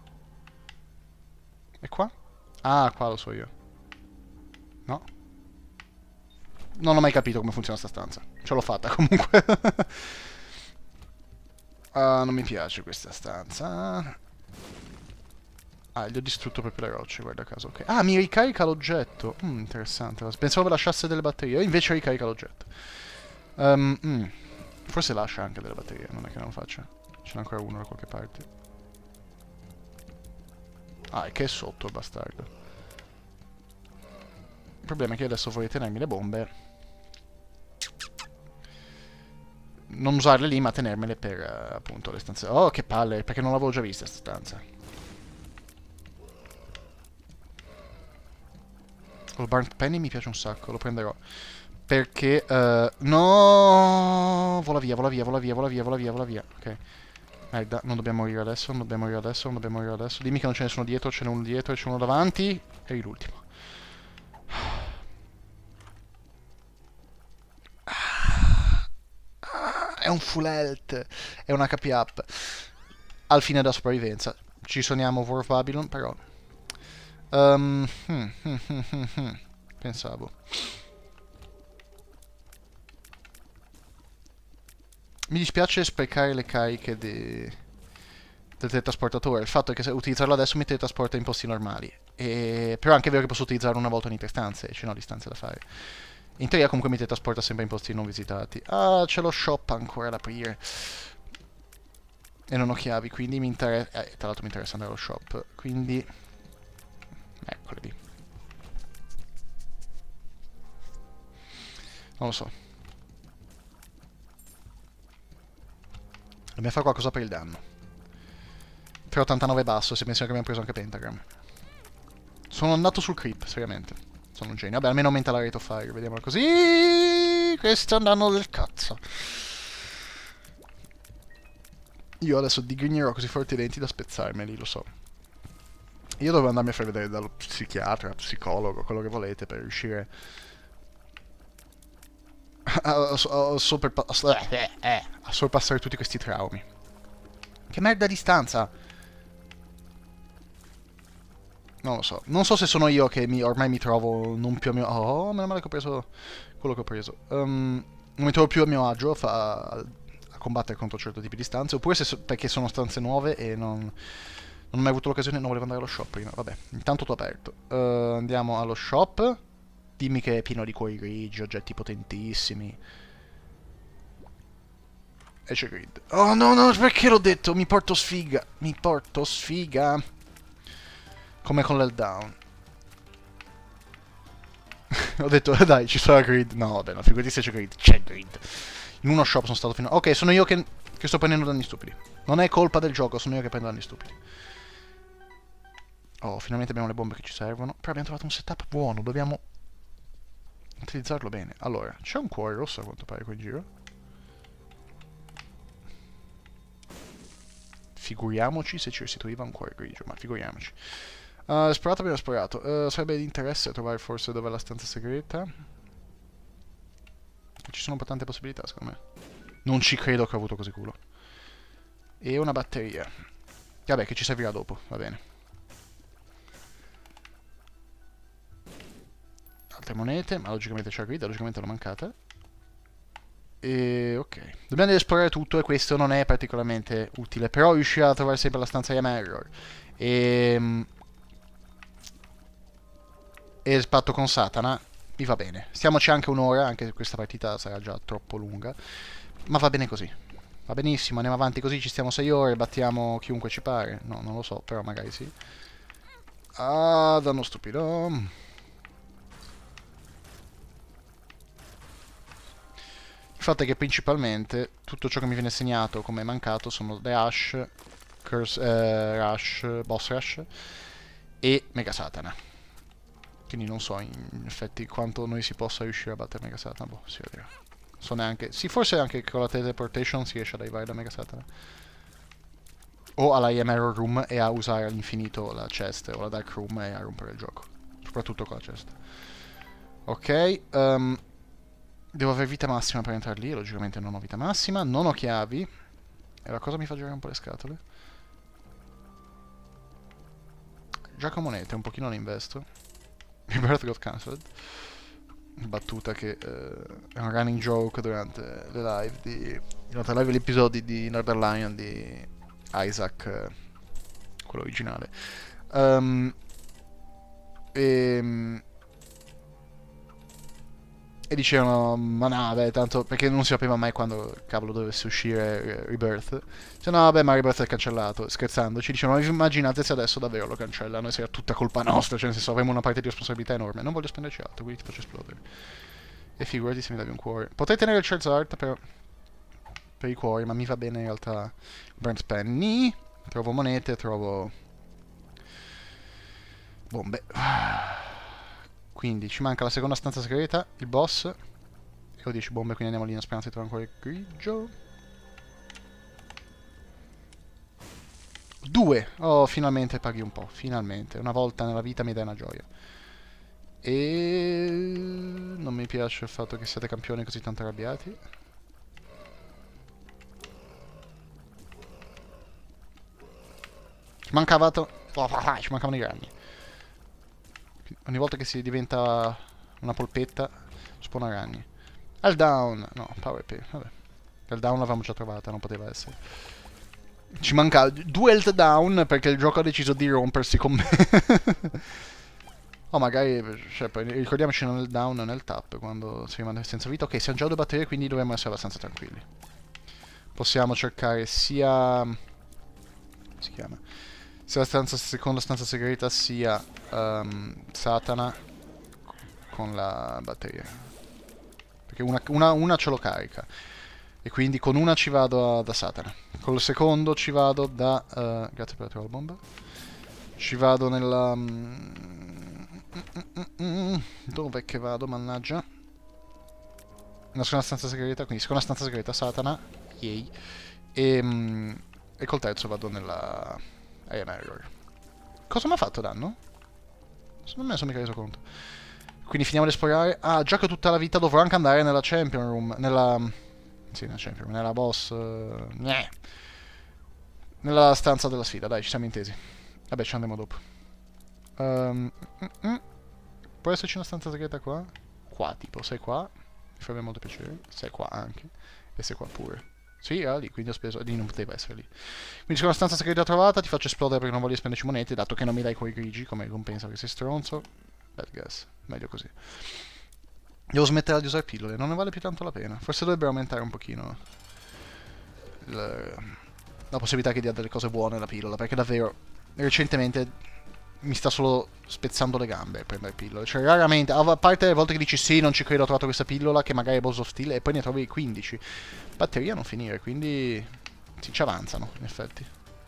Speaker 1: E qua? Ah, qua lo so io. No? Non ho mai capito come funziona sta stanza. Ce l'ho fatta comunque. Non mi piace questa stanza. Ah, gli ho distrutto proprio le rocce, guarda caso. Okay. Ah, mi ricarica l'oggetto. Interessante. Pensavo vi lasciasse delle batterie. Invece ricarica l'oggetto. Forse lascia anche delle batterie, non è che non lo faccia. Ce n'è ancora uno da qualche parte. Ah, è che è sotto il bastardo. Il problema è che adesso vorrei tenermi le bombe. Non usarle lì, ma tenermele per, appunto, le stanze. Oh, che palle, perché non l'avevo già vista sta stanza. Il Burnt Penny mi piace un sacco, lo prenderò. Perché, no! Vola via, vola via, vola via, vola via, vola via, vola via. Ok. Merda, non dobbiamo morire adesso, non dobbiamo morire adesso, non dobbiamo morire adesso. Dimmi che non ce ne sono dietro, ce n'è uno dietro e c'è uno davanti. Eri l'ultimo. È un full health, è un HP up. Al fine della sopravvivenza. Ci suoniamo War of Babylon, però... Pensavo. Mi dispiace sprecare le cariche del teletrasportatore. Il fatto è che se utilizzarlo adesso mi teletrasporta in posti normali. Però è anche vero che posso utilizzarlo una volta ogni 3 stanze, ce n'ho di stanze da fare. In teoria comunque mi teletrasporta sempre in posti non visitati. Ah, c'è lo shop ancora da aprire. E non ho chiavi, quindi mi interessa... tra l'altro mi interessa andare allo shop, quindi... Eccole lì. Non lo so. Dobbiamo fare qualcosa per il danno. 3,89 basso, se pensiamo che abbiamo preso anche Pentagram. Sono andato sul creep, seriamente. Sono un genio. Vabbè, almeno aumenta la rate of fire, vediamolo così. Questo è un danno del cazzo. Io adesso digrignerò così forti i denti da spezzarmeli, lo so. Io dovevo andarmi a far vedere dallo psichiatra, psicologo, quello che volete, per riuscire a sorpassare tutti questi traumi. Che merda di stanza! Non lo so. Non so se sono io che ormai mi trovo non più a mio... Oh, meno male che ho preso quello che ho preso. Non mi trovo più a mio agio a combattere contro certi tipi di stanze, oppure perché sono stanze nuove e non ho mai avuto l'occasione, non volevo andare allo shop prima. Vabbè, intanto t'ho aperto. Andiamo allo shop. Dimmi che è pieno di cuori grigi, oggetti potentissimi. E c'è grid. Oh no, no, perché l'ho detto? Mi porto sfiga. Mi porto sfiga. Come con l'Helldown. Ho detto, dai, ci sarà grid. No, vabbè, no, figurati se c'è grid. C'è grid. In uno shop sono stato fino a... Ok, sono io che sto prendendo danni stupidi. Non è colpa del gioco, sono io che prendo danni stupidi. Oh, finalmente abbiamo le bombe che ci servono. Però abbiamo trovato un setup buono, dobbiamo utilizzarlo bene. Allora, c'è un cuore rosso a quanto pare qui in giro. Figuriamoci se ci restituiva un cuore grigio, ma figuriamoci. Esplorato, abbiamo esplorato. Sarebbe di interesse trovare forse dove è la stanza segreta. Ci sono un po' tante possibilità, secondo me. Non ci credo che ho avuto così culo. E una batteria. Vabbè, che ci servirà dopo, va bene. Altre monete, ma logicamente c'è la grid, logicamente l'ho mancata. E ok. Dobbiamo esplorare tutto e questo non è particolarmente utile. Però riuscire a trovare sempre la stanza di Mirror. E spatto con Satana mi va bene. Stiamoci anche un'ora, anche se questa partita sarà già troppo lunga. Ma va bene così. Va benissimo, andiamo avanti così, ci stiamo 6 ore, battiamo chiunque ci pare. No, non lo so, però magari sì. Ah, danno stupido. Il fatto è che principalmente tutto ciò che mi viene segnato come mancato sono Rush, Rush, Boss Rush e Mega Satana. Quindi non so in effetti quanto noi si possa riuscire a battere Mega Satana. Boh, si vedrà. Non so neanche... Sì, forse anche con la teleportation si riesce ad arrivare da Mega Satana. O alla IM Error Room e a usare all'infinito la chest o la Dark Room e a rompere il gioco. Soprattutto con la chest. Ok, devo avere vita massima per entrare lì, logicamente non ho vita massima, non ho chiavi. E la cosa mi fa girare un po' le scatole. Gioco monete, un pochino ne investo. Rebirth got cancelled. Battuta che è un running joke durante le live durante gli episodi di Northern Lion di Isaac, quello originale. E dicevano, ma no, vabbè, tanto perché non si sapeva mai quando cavolo dovesse uscire Rebirth. Cioè, no, vabbè, ma Rebirth è cancellato. Scherzando, ci dicevano, immaginate se adesso davvero lo cancellano e sia tutta colpa nostra. Cioè, nel senso, avremo una parte di responsabilità enorme. Non voglio spenderci altro, quindi ti faccio esplodere. E figurati se mi davi un cuore. Potrei tenere il Charizard per i cuori, ma mi va bene in realtà Burnt Penny. Trovo monete, trovo bombe. Quindi ci manca la seconda stanza segreta, il boss. E ho 10 bombe, quindi andiamo lì in speranza di trovare un cuore grigio. 2! Oh, finalmente paghi un po', finalmente. Una volta nella vita mi dai una gioia. E non mi piace il fatto che siate campioni così tanto arrabbiati. Ci mancavano i ragni. Ogni volta che si diventa una polpetta spawna ragni. Helldown! No, Power P. Vabbè. Helldown l'avevamo già trovata, non poteva essere. Ci manca 2 Helldown perché il gioco ha deciso di rompersi con me. Oh, magari, cioè, ricordiamoci nel down e nel tap quando si rimane senza vita. Ok, siamo già 2 batterie, quindi dovremmo essere abbastanza tranquilli. Possiamo cercare sia... come si chiama? Sia la seconda stanza segreta, sia Satana con la batteria. Perché una ce lo carica. E quindi con una ci vado da Satana. Con il secondo ci vado da... grazie per la bomba. Ci vado nella... dov'è che vado, mannaggia? Nella seconda stanza segreta, quindi seconda stanza segreta Satana. Yay. E col terzo vado nella... I am Error. Cosa mi ha fatto danno? Secondo me non sono mica reso conto. Quindi finiamo ad esplorare. Ah, già che ho tutta la vita dovrò anche andare nella Champion Room. Nella... sì, nella Champion Room. Nella boss... nella stanza della sfida, dai, ci siamo intesi. Vabbè, ci andremo dopo. Può esserci una stanza segreta qua? Qua, tipo, sei qua. Mi farebbe molto piacere. Sei qua anche. E sei qua pure. Sì, era lì, quindi ho speso... Lì non poteva essere lì. Quindi c'è una stanza segreta trovata, ti faccio esplodere perché non voglio spenderci monete, dato che non mi dai quei grigi come ricompensa che sei stronzo. Bad guess, meglio così. Devo smettere di usare pillole, non ne vale più tanto la pena. Forse dovrebbero aumentare un pochino la possibilità che dia delle cose buone la pillola, perché davvero recentemente mi sta solo spezzando le gambe prendere pillole. Cioè raramente, a parte le volte che dici sì, non ci credo, ho trovato questa pillola che magari è Balls of Steel e poi ne trovi 15. Batteria non finire, quindi sì, ci avanzano in effetti.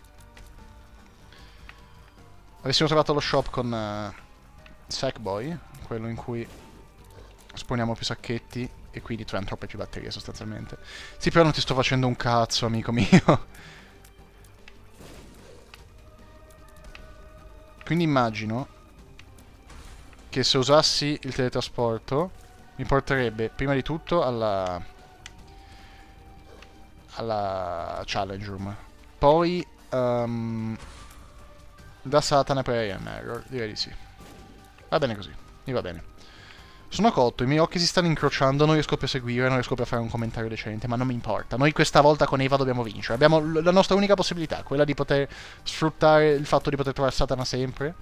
Speaker 1: Avessimo trovato lo shop con Sackboy, quello in cui sponiamo più sacchetti e quindi troviamo troppe più batterie sostanzialmente. Sì, però non ti sto facendo un cazzo, amico mio. Quindi immagino che se usassi il teletrasporto mi porterebbe prima di tutto alla challenge room, poi da Satana per AM Error, direi di sì. Va bene così, mi va bene. Sono cotto, i miei occhi si stanno incrociando, non riesco più a seguire, non riesco più a fare un commentario decente, ma non mi importa. Noi questa volta con Eva dobbiamo vincere. Abbiamo la nostra unica possibilità, quella di poter sfruttare il fatto di poter trovare Satana sempre.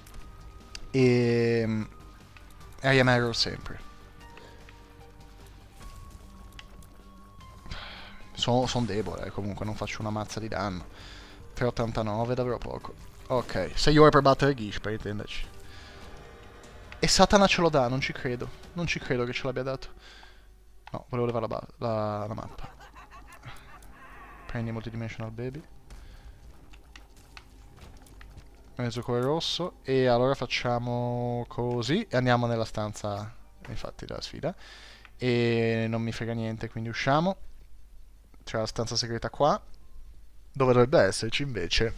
Speaker 1: E I am Error sempre. Sono debole, comunque non faccio una mazza di danno. 3,89, davvero poco. Ok, 6 ore per battere Gish, per intenderci. E Satana ce lo dà, non ci credo. Non ci credo che ce l'abbia dato. No, volevo levare la mappa. Prendi Multidimensional Baby. Mezzo cuore rosso. E allora facciamo così. E andiamo nella stanza, infatti, della sfida. E non mi frega niente, quindi usciamo. C'è la stanza segreta qua. Dove dovrebbe esserci invece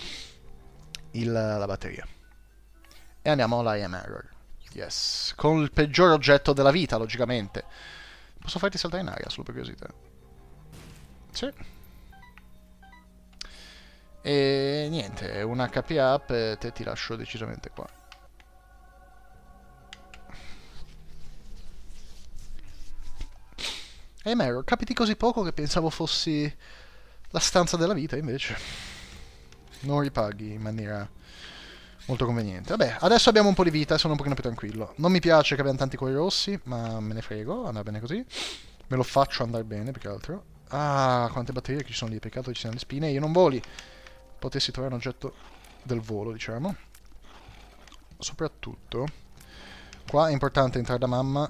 Speaker 1: la batteria. E andiamo alla I am Error. Yes. Con il peggior oggetto della vita, logicamente. Posso farti saltare in aria, solo per curiosità? Sì. E niente, un HP up e te ti lascio decisamente qua. E Mero, capiti così poco che pensavo fossi la stanza della vita, invece. Non ripaghi in maniera molto conveniente. Vabbè, adesso abbiamo un po' di vita e sono un pochino più tranquillo. Non mi piace che abbiamo tanti cuori rossi, ma me ne frego, andrà bene così. Me lo faccio andare bene, più che altro. Ah, quante batterie che ci sono lì, peccato che ci siano le spine e io non voli. Potessi trovare un oggetto del volo, diciamo. Soprattutto, qua è importante entrare da mamma.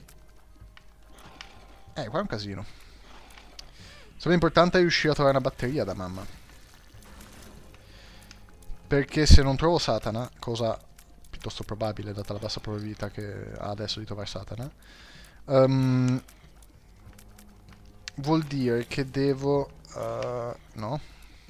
Speaker 1: Qua è un casino. Sarebbe importante riuscire a trovare una batteria da mamma. Perché se non trovo Satana, cosa piuttosto probabile data la bassa probabilità che ha adesso di trovare Satana, vuol dire che devo... no?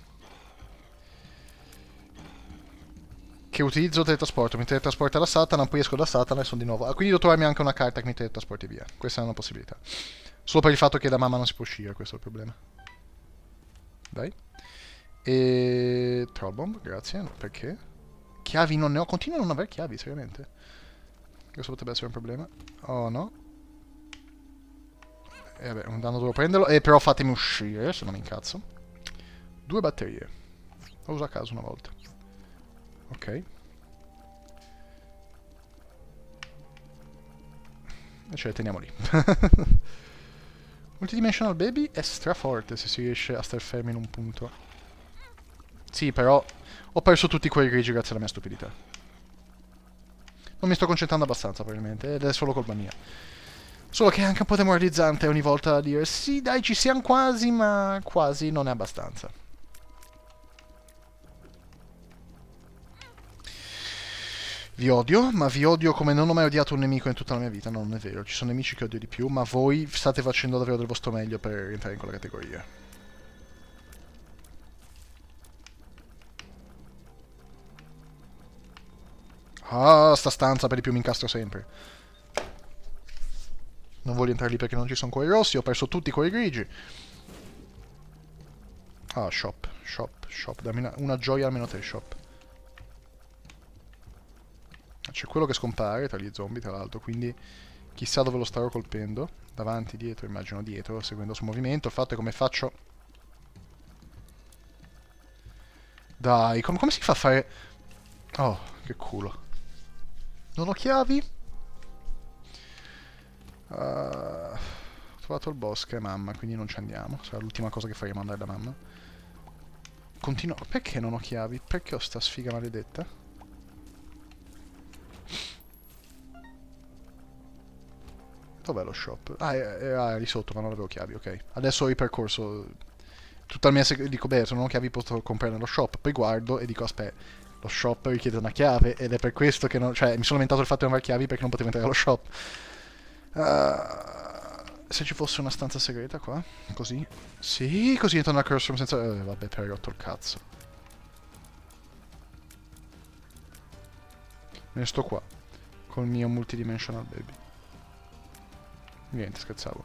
Speaker 1: Che utilizzo il teletrasporto, mi teletrasporta da Satana, poi esco da Satana e sono di nuovo... quindi devo trovarmi anche una carta che mi teletrasporti via. Questa è una possibilità. Solo per il fatto che da mamma non si può uscire, questo è il problema. Dai. E... Trollbomb, grazie. Perché? Chiavi non ne ho. Continuo a non avere chiavi, seriamente. Questo potrebbe essere un problema. Oh no. E vabbè, un danno devo prenderlo. Però fatemi uscire, se no mi incazzo. 2 batterie. Lo uso a caso una volta. Ok. E ce le teniamo lì. Multidimensional Baby è straforte se si riesce a star fermi in un punto. Sì, però ho perso tutti quei grigi grazie alla mia stupidità. Non mi sto concentrando abbastanza, probabilmente, ed è solo colpa mia. Solo che è anche un po' demoralizzante ogni volta dire sì, dai, ci siamo quasi, ma quasi non è abbastanza. Vi odio, ma vi odio come non ho mai odiato un nemico in tutta la mia vita. No, non è vero, ci sono nemici che odio di più, ma voi state facendo davvero del vostro meglio per entrare in quella categoria. Ah, sta stanza per di più mi incastro sempre. Non voglio entrare lì perché non ci sono cuori rossi, ho perso tutti i cuori grigi. Ah, shop, shop, shop, dammi una gioia almeno te, shop. C'è quello che scompare tra gli zombie, tra l'altro, quindi Chissà dove lo starò colpendo. Davanti, dietro, immagino dietro, seguendo il suo movimento. Il fatto è come faccio... Dai, come si fa a fare... Oh, che culo. Non ho chiavi? Ho trovato il boss che è mamma, quindi non ci andiamo. Sarà l'ultima cosa che faremo andare da mamma. Continuo... Perché non ho chiavi? Perché ho sta sfiga maledetta? Dov'è lo shop? Ah, era lì sotto, ma non avevo chiavi, ok. Adesso ho ripercorso tutta la mia dico, beh, se non ho chiavi posso comprare nello shop. Poi guardo e dico, aspetta, lo shop richiede una chiave ed è per questo che non... Cioè, mi sono lamentato del fatto di non avere chiavi perché non potevo entrare allo shop. Se ci fosse una stanza segreta qua, così. Sì, così entro nella cursor senza... vabbè, per rotto il cazzo. Me ne sto qua, col mio multidimensional baby. Niente, scherzavo.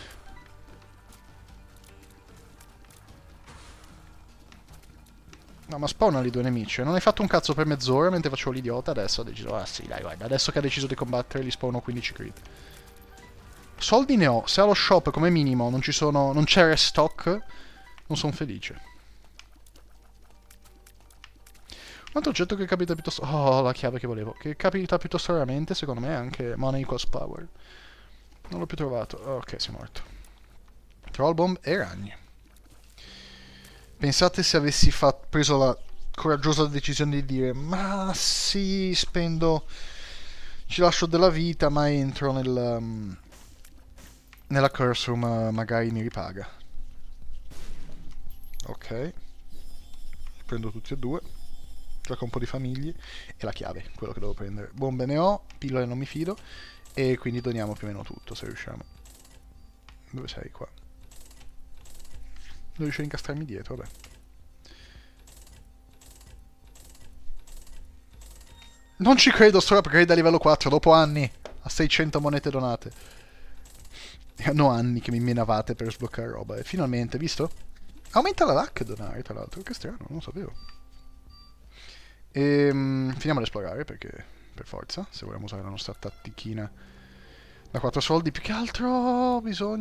Speaker 1: No, ma spawna lì due nemici. Non hai fatto un cazzo per mezz'ora mentre facevo l'idiota. Adesso ho deciso, ah sì, dai, guarda. Adesso che ha deciso di combattere, gli spawno 15 crit. Soldi ne ho. Se allo shop, come minimo, non ci sono... Non c'è restock, non sono felice. Un altro oggetto che capita piuttosto... Oh, la chiave che volevo. Che capita piuttosto raramente, secondo me, è anche Money Equals Power. Non l'ho più trovato. Ok, sei morto. Trollbomb e ragni. Pensate se avessi preso la coraggiosa decisione di dire ma sì, spendo... Ci lascio della vita, ma entro nella curse room, magari mi ripaga. Ok. Prendo tutti e due. Gioca un po' di famiglie. E la chiave, quello che devo prendere. Bombe ne ho, pillole non mi fido. E quindi doniamo più o meno tutto, se riusciamo. Dove sei qua? Non riesco a incastrarmi dietro, vabbè. Non ci credo, sto upgrade a livello 4 dopo anni. A 600 monete donate. Erano anni che mi menavate per sbloccare roba. E finalmente, visto? Aumenta la luck donare, tra l'altro. Che strano, non lo sapevo. Finiamo ad esplorare, perché... Per forza, se vogliamo usare la nostra tattichina da 4 soldi, più che altro ho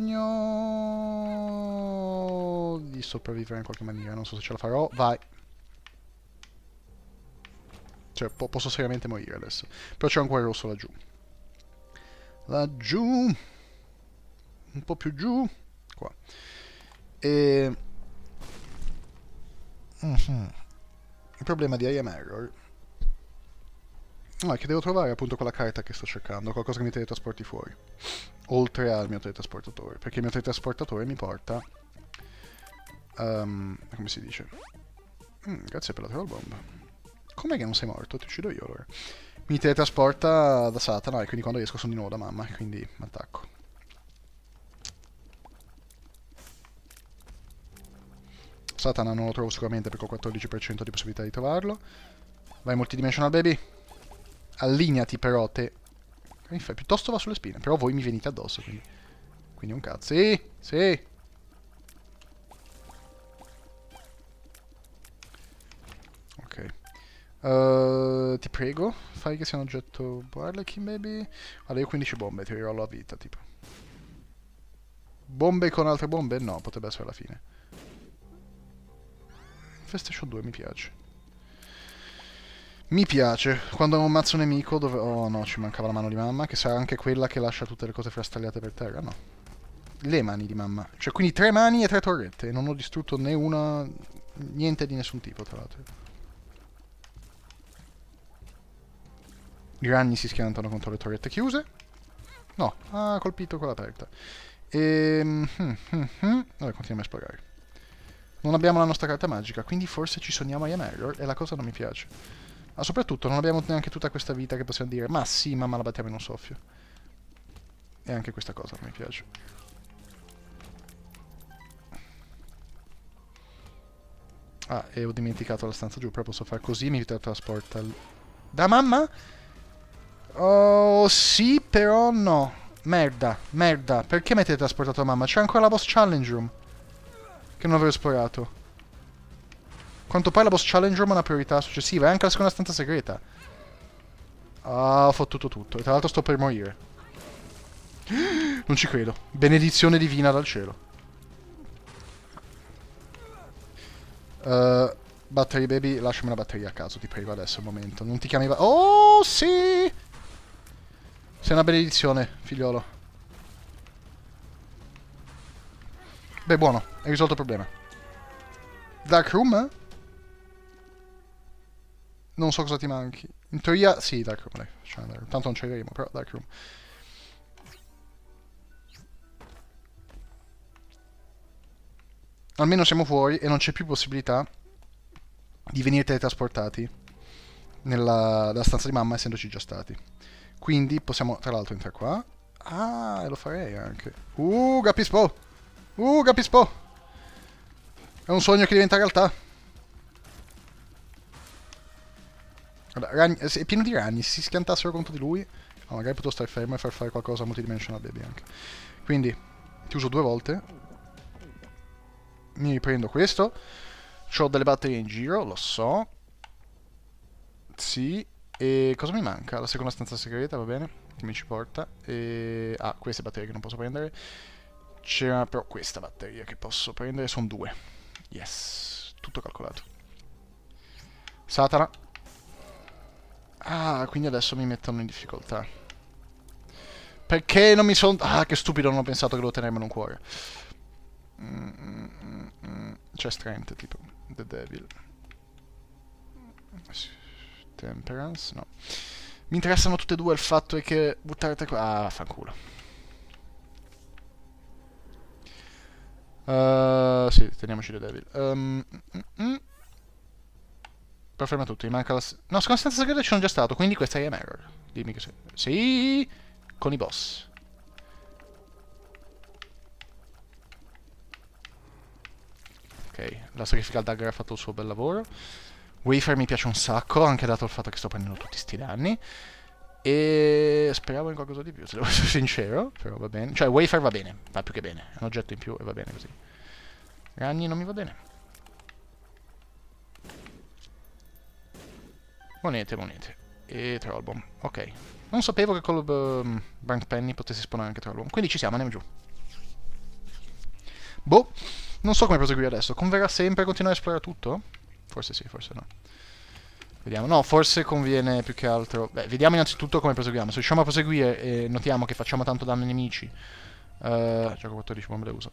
Speaker 1: bisogno di sopravvivere in qualche maniera, non so se ce la farò, vai. Cioè, posso seriamente morire adesso. Però c'è un cuore rosso laggiù. Laggiù. Un po' più giù. Qua. Il problema di I Am Error no, è che devo trovare appunto quella carta che sto cercando, qualcosa che mi teletrasporti fuori. Oltre al mio teletrasportatore, perché il mio teletrasportatore mi porta... come si dice? Grazie per la troll bomb. Com'è che non sei morto? Ti uccido io allora. Mi teletrasporta da Satana e quindi quando riesco sono di nuovo da mamma, e quindi mi attacco. Satana non lo trovo sicuramente perché ho 14% di possibilità di trovarlo. Vai multidimensional baby. Allineati però te. Piuttosto va sulle spine. Però voi mi venite addosso, quindi un cazzo. Sì, sì. Ok. Ti prego, fai che sia un oggetto Barleykin baby. Allora io 15 bombe, ti rirollo a vita, tipo. Bombe con altre bombe? No, potrebbe essere la fine. Infestation 2 mi piace. Mi piace, quando ammazzo un nemico dove... Oh no, ci mancava la mano di mamma, che sarà anche quella che lascia tutte le cose frastagliate per terra, no. Le mani di mamma. Cioè, quindi 3 mani e 3 torrette, e non ho distrutto né una... Niente di nessun tipo, tra l'altro. I ragni si schiantano contro le torrette chiuse. No, ha colpito quella aperta. Vabbè, continuiamo a esplorare. Non abbiamo la nostra carta magica, quindi forse ci sogniamo I Am Error, e la cosa non mi piace. Ma soprattutto non abbiamo neanche tutta questa vita che possiamo dire ma sì, mamma la battiamo in un soffio. E anche questa cosa non mi piace. Ah, e ho dimenticato la stanza giù, però posso fare così, mi teletrasporta da mamma? Oh, sì, però no. Merda, merda. Perché mi hai teletrasportato a mamma? C'è ancora la boss challenge room che non avevo esplorato. Quanto poi la boss challenge room è una priorità successiva. E anche la seconda stanza segreta. Ah, ho fottuto tutto. E tra l'altro sto per morire. Non ci credo. Benedizione divina dal cielo. Battery baby, lasciami una batteria a caso, ti prego, adesso è il momento. Non ti chiami... Oh, sì! Sei una benedizione, figliolo. Beh, buono, hai risolto il problema. Dark Room, eh? Non so cosa ti manchi. In teoria, sì, Dark Room, dai, facciamo andare. Tanto non ci arriveremo, però Dark Room. Almeno siamo fuori e non c'è più possibilità di venire teletrasportati nella stanza di mamma, essendoci già stati. Quindi possiamo, tra l'altro, entrare qua. Ah, e lo farei anche. Gapispo! Gapispo! È un sogno che diventa realtà. Guarda, è pieno di ragni, se si schiantassero contro di lui... Oh, magari potevo stare fermo e far fare qualcosa a Multidimensional Baby anche. Quindi, ti uso 2 volte. Mi riprendo questo. C'ho delle batterie in giro, lo so. Sì. E cosa mi manca? La seconda stanza segreta, va bene? Che mi ci porta. Ah, queste batterie che non posso prendere. C'era però questa batteria che posso prendere. Sono 2. Yes. Tutto calcolato. Satana. Ah, quindi adesso mi mettono in difficoltà. Perché non mi sono... Ah, che stupido, non ho pensato che lo tenermelo in un cuore. C'è strength, tipo The Devil. Temperance, no. Mi interessano tutte e due, il fatto è che buttare qua... Ah, fanculo. Sì, teniamoci The Devil. Per fermare tutto, mi manca la... No, seconda stanza segreta ci sono già stato, quindi questa è Mirror. Dimmi che sì. Sì, con i boss. Ok, la Sacrificial Dagger ha fatto il suo bel lavoro. Wafer mi piace un sacco, anche dato il fatto che sto prendendo tutti sti danni. E speravo in qualcosa di più, se devo essere sincero, però va bene. Cioè, Wafer va bene, va più che bene. È un oggetto in più e va bene così. Ragni non mi va bene. Monete, monete. E Trollbomb, ok. Non sapevo che con il Bank Penny potessi spawnare anche Trollbomb. Quindi ci siamo, andiamo giù. Boh, non so come proseguire adesso. Converrà sempre continuare a esplorare tutto? Forse sì, forse no. Vediamo. No, forse conviene più che altro... Beh, vediamo innanzitutto come proseguiamo. Se riusciamo a proseguire e notiamo che facciamo tanto danno ai nemici... gioco 14, ma me le uso.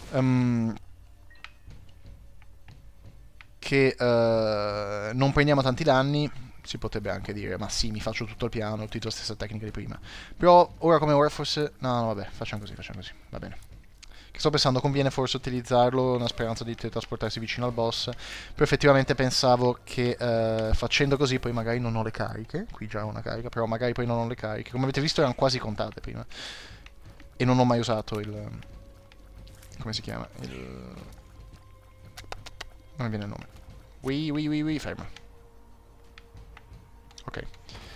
Speaker 1: Che non prendiamo tanti danni, si potrebbe anche dire, ma sì, mi faccio tutto il piano, utilizzo la stessa tecnica di prima. Però, ora come ora, forse... No, no, vabbè, facciamo così, va bene. Che sto pensando, conviene forse utilizzarlo, una speranza di teletrasportarsi vicino al boss. Però effettivamente pensavo che facendo così poi magari non ho le cariche. Qui già ho una carica, però magari poi non ho le cariche. Come avete visto erano quasi contate prima. E non ho mai usato il... Come si chiama? Il... Non mi viene il nome. Ferma. Ok.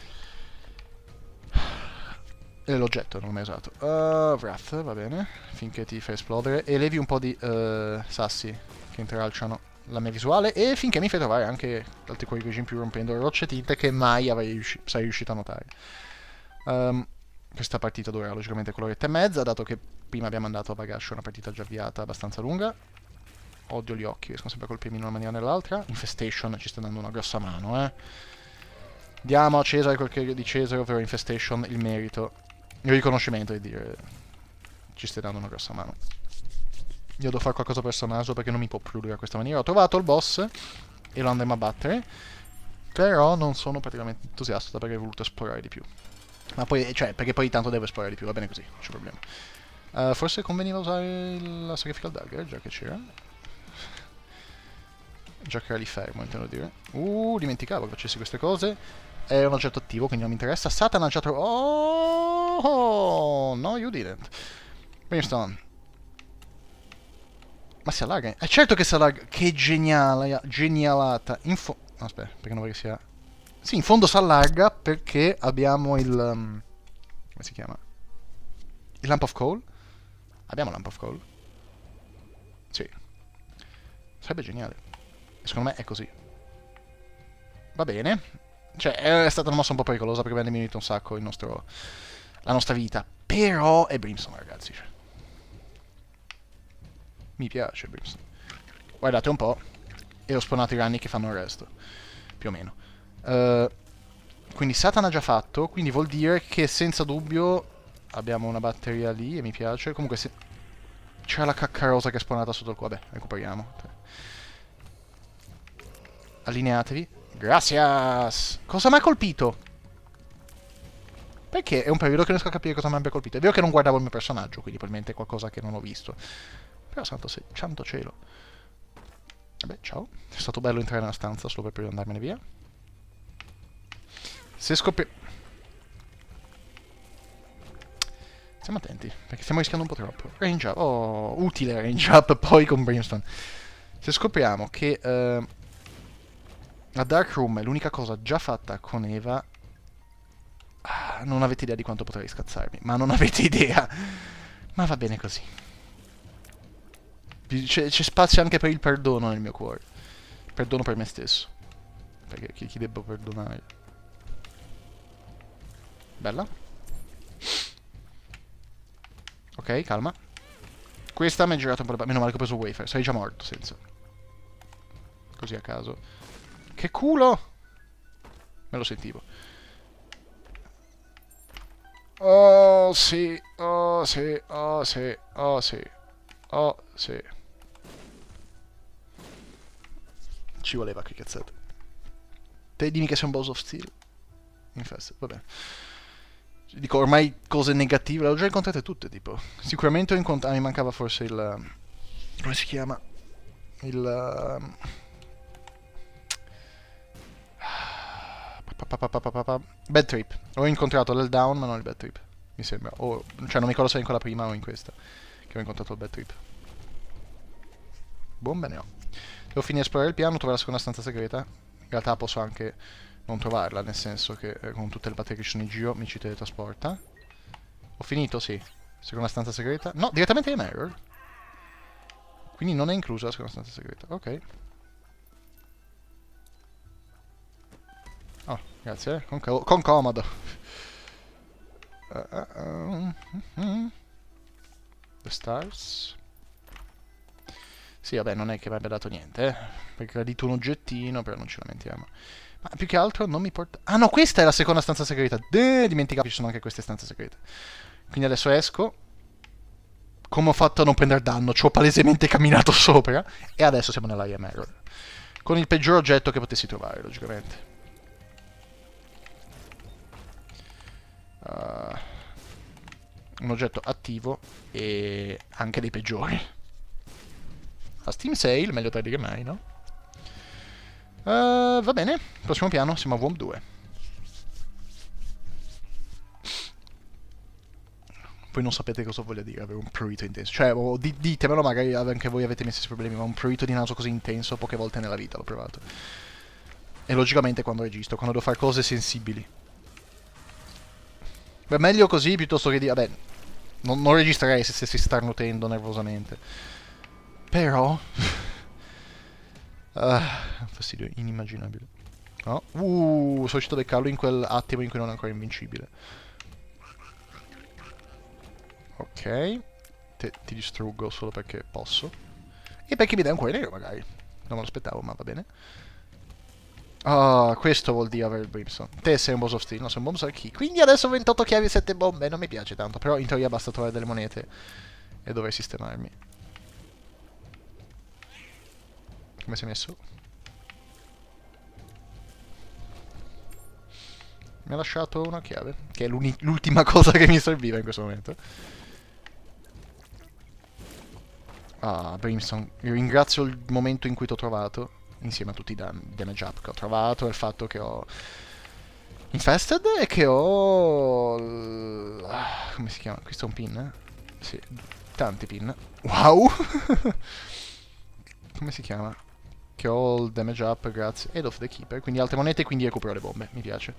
Speaker 1: E l'oggetto non l'ho mai usato. Wrath, va bene. Finché ti fai esplodere. E levi un po' di sassi che intralciano la mia visuale. E finché mi fai trovare anche altri cuoricini in più rompendo le rocce tinte che mai sarei riuscito a notare. Questa partita durerà logicamente quell'oretta e mezza, dato che prima abbiamo andato a Bagash, una partita già avviata abbastanza lunga. Odio gli occhi, riescono sempre a colpirmi in una maniera o nell'altra. Infestation ci sta dando una grossa mano, eh. Diamo a Cesare quel che di Cesare, ovvero Infestation, il merito, il riconoscimento di dire ci stai dando una grossa mano. Io devo fare qualcosa per personaggio perché non mi può più a questa maniera. Ho trovato il boss e lo andremo a battere, però non sono particolarmente entusiasta perché ho voluto esplorare di più. Ma poi, cioè, perché poi tanto devo esplorare di più, va bene così, non c'è problema. Forse conveniva usare la Sacrificial Dagger, già che c'era. Già che era lì fermo, intendo dire. Dimenticavo che facessi queste cose. È un oggetto attivo, quindi non mi interessa. Satana ha già trovato... Oh, no, you didn't. Brimstone. Ma si allarga? Certo che si allarga. Che geniale, genialata. No, aspetta, perché non vorrei che sia... Sì, in fondo si allarga perché abbiamo il... come si chiama? Il Lamp of Coal. Abbiamo Lamp of Coal? Sì. Sarebbe geniale. Secondo me è così. Va bene. Cioè, è stata una mossa un po' pericolosa perché abbiamo diminuito un sacco la nostra vita. Però è Brimstone, ragazzi. Cioè. Mi piace Brimstone. Guardate un po'. E ho spawnato i ranni che fanno il resto. Più o meno. Quindi Satan ha già fatto. Quindi vuol dire che senza dubbio abbiamo una batteria lì e mi piace. Comunque se... c'era la caccarosa che è spawnata sotto il cuore. Vabbè, recuperiamo. Allineatevi. Gracias! Cosa mi ha colpito? Perché è un periodo che non riesco a capire cosa mi abbia colpito. È vero che non guardavo il mio personaggio, quindi probabilmente è qualcosa che non ho visto. Però santo cielo. Vabbè, ciao. È stato bello entrare nella stanza solo per andarmene via. Se scopri... Stiamo attenti, perché stiamo rischiando un po' troppo. Range up. Oh, utile range up poi con Brimstone. Se scopriamo che la Dark Room è l'unica cosa già fatta con Eva... non avete idea di quanto potrei scazzarmi. Ma non avete idea. Ma va bene così. C'è spazio anche per il perdono nel mio cuore. Perdono per me stesso. Perché chi devo perdonare? Bella. Ok, calma. Questa mi ha girato un po' le meno male che ho preso wafer. Sarei già morto senza. Così a caso. Che culo! Me lo sentivo. Oh sì, oh sì, oh sì, oh sì, oh sì. Ci voleva che cazzate. Te dimmi che sei un Balls of Steel. Infatti, vabbè. Dico, ormai cose negative, le ho già incontrate tutte, tipo. Sicuramente ho incontrato... mi mancava forse il... come si chiama? Il... Bad Trip. Ho incontrato l'Helldown, ma non il Bad Trip. Mi sembra. Cioè, non mi ricordo se è in quella prima o in questa. Che ho incontrato il Bad Trip. Bombe ne ho. Devo finire di esplorare il piano, trovare la seconda stanza segreta. In realtà posso anche non trovarla, nel senso che con tutte le batterie che ci sono in giro mi ci teletrasporta. Ho finito? Sì. Seconda stanza segreta? No, direttamente in error. Quindi non è inclusa la seconda stanza segreta. Ok. Oh, grazie, con comodo. The Stars. Sì, vabbè, non è che mi abbia dato niente, perché ha dito un oggettino, però non ci lamentiamo. Ma più che altro non mi porta... Ah no, questa è la seconda stanza segreta. Dimenticavo che ci sono anche queste stanze segrete. Quindi adesso esco. Come ho fatto a non prendere danno? Ci ho palesemente camminato sopra. E adesso siamo nell'area Mirror. Con il peggior oggetto che potessi trovare, logicamente. Un oggetto attivo e anche dei peggiori. A Steam Sale, meglio tardi che mai, no? Va bene, prossimo piano, siamo a Womb 2. Voi non sapete cosa voglia dire avere un prurito intenso. Cioè, ditemelo, magari anche voi avete messo questi problemi, ma un prurito di naso così intenso poche volte nella vita l'ho provato. E logicamente quando registro, quando devo fare cose sensibili. Beh, meglio così piuttosto che di... Vabbè, non registrerei se stessi starnutendo nervosamente. Però... fastidio inimmaginabile. No? Sono riuscito a beccarlo in quell'attimo in cui non è ancora invincibile. Ok. Ti distruggo solo perché posso. E perché mi dai un cuore nero magari. Non me lo aspettavo, ma va bene. Questo vuol dire avere il Brimstone. Te sei un boss of steel, no, sei un boss of key. Quindi adesso ho 28 chiavi e 7 bombe. Non mi piace tanto, però in teoria basta trovare delle monete e dovrei sistemarmi. Come si è messo? Mi ha lasciato una chiave, che è l'ultima cosa che mi serviva in questo momento. Brimstone. Io ringrazio il momento in cui ti ho trovato. Insieme a tutti i damage up che ho trovato, e il fatto che ho infested e che ho... come si chiama? Questo è un pin? Sì, tanti pin. Wow! Come si chiama? Che ho il damage up, grazie. Head of the Keeper, quindi altre monete, quindi recupero le bombe, mi piace.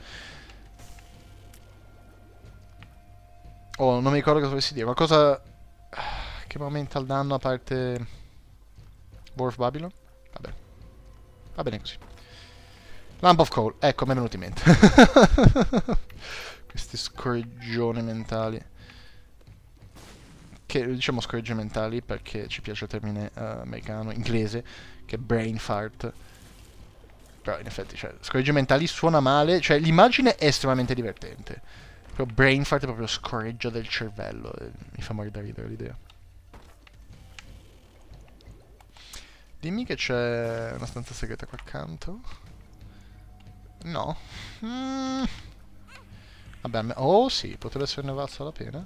Speaker 1: Oh, non mi ricordo cosa volessi dire, qualcosa che mi aumenta il danno a parte War of Babylon? Vabbè. Va bene così. Lamp of Coal, ecco, mi è venuto in mente. Questi scorreggioni mentali. che diciamo scorreggiamentali perché ci piace il termine americano, inglese, che è brain fart. Però in effetti, cioè, scorreggiamentali suona male, cioè l'immagine è estremamente divertente. Però brain fart è proprio scorreggia del cervello, mi fa morire da ridere l'idea. Dimmi che c'è una stanza segreta qua accanto. No. Vabbè, oh sì, potrebbe esserne valsa la pena.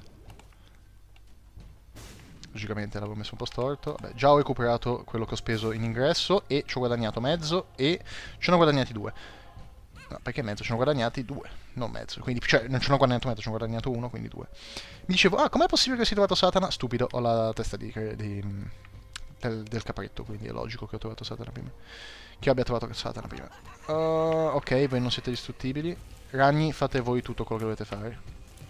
Speaker 1: Logicamente l'avevo messo un po' storto. Vabbè, già ho recuperato quello che ho speso in ingresso e ci ho guadagnato mezzo e ce ne ho guadagnati 2. No, perché mezzo? Ce ne ho guadagnati 2, non mezzo. Quindi, cioè, non ce ne ho guadagnato mezzo, ce ne ho guadagnato 1, quindi 2. Mi dicevo, com'è possibile che si sia trovato Satana? Stupido, ho la testa del capretto, quindi è logico che ho trovato Satana prima. Che io abbia trovato Satana prima. Ok, voi non siete distruttibili. Ragni, fate voi tutto quello che dovete fare.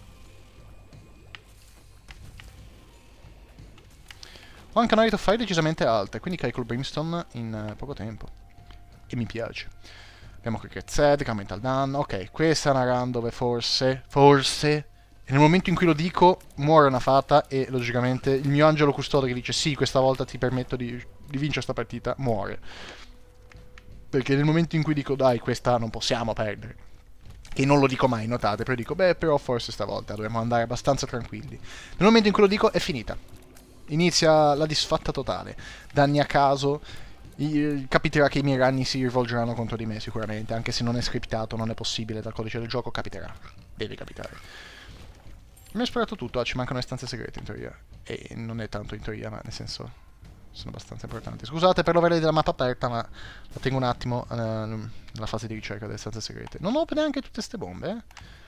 Speaker 1: Ho anche una rate of fire decisamente alta, quindi carico il brimstone in poco tempo. E mi piace. Abbiamo Cricket Zed che aumenta il danno. Ok, questa è una run dove forse... E nel momento in cui lo dico, muore una fata e logicamente il mio angelo custode che dice sì, questa volta ti permetto di vincere sta partita, muore. Perché nel momento in cui dico dai, questa non possiamo perdere. Che non lo dico mai, notate, però dico beh, però forse stavolta dobbiamo andare abbastanza tranquilli. Nel momento in cui lo dico è finita. Inizia la disfatta totale. Danni a caso. Capiterà che i miei ranni si rivolgeranno contro di me sicuramente. Anche se non è scriptato, non è possibile dal codice del gioco, capiterà. Deve capitare. Mi ho esplorato tutto. Ci mancano le stanze segrete in teoria. E non è tanto in teoria, ma nel senso sono abbastanza importanti. Scusate per l'averei della mappa aperta, ma la tengo un attimo nella fase di ricerca delle stanze segrete. Non ho neanche tutte ste bombe, eh.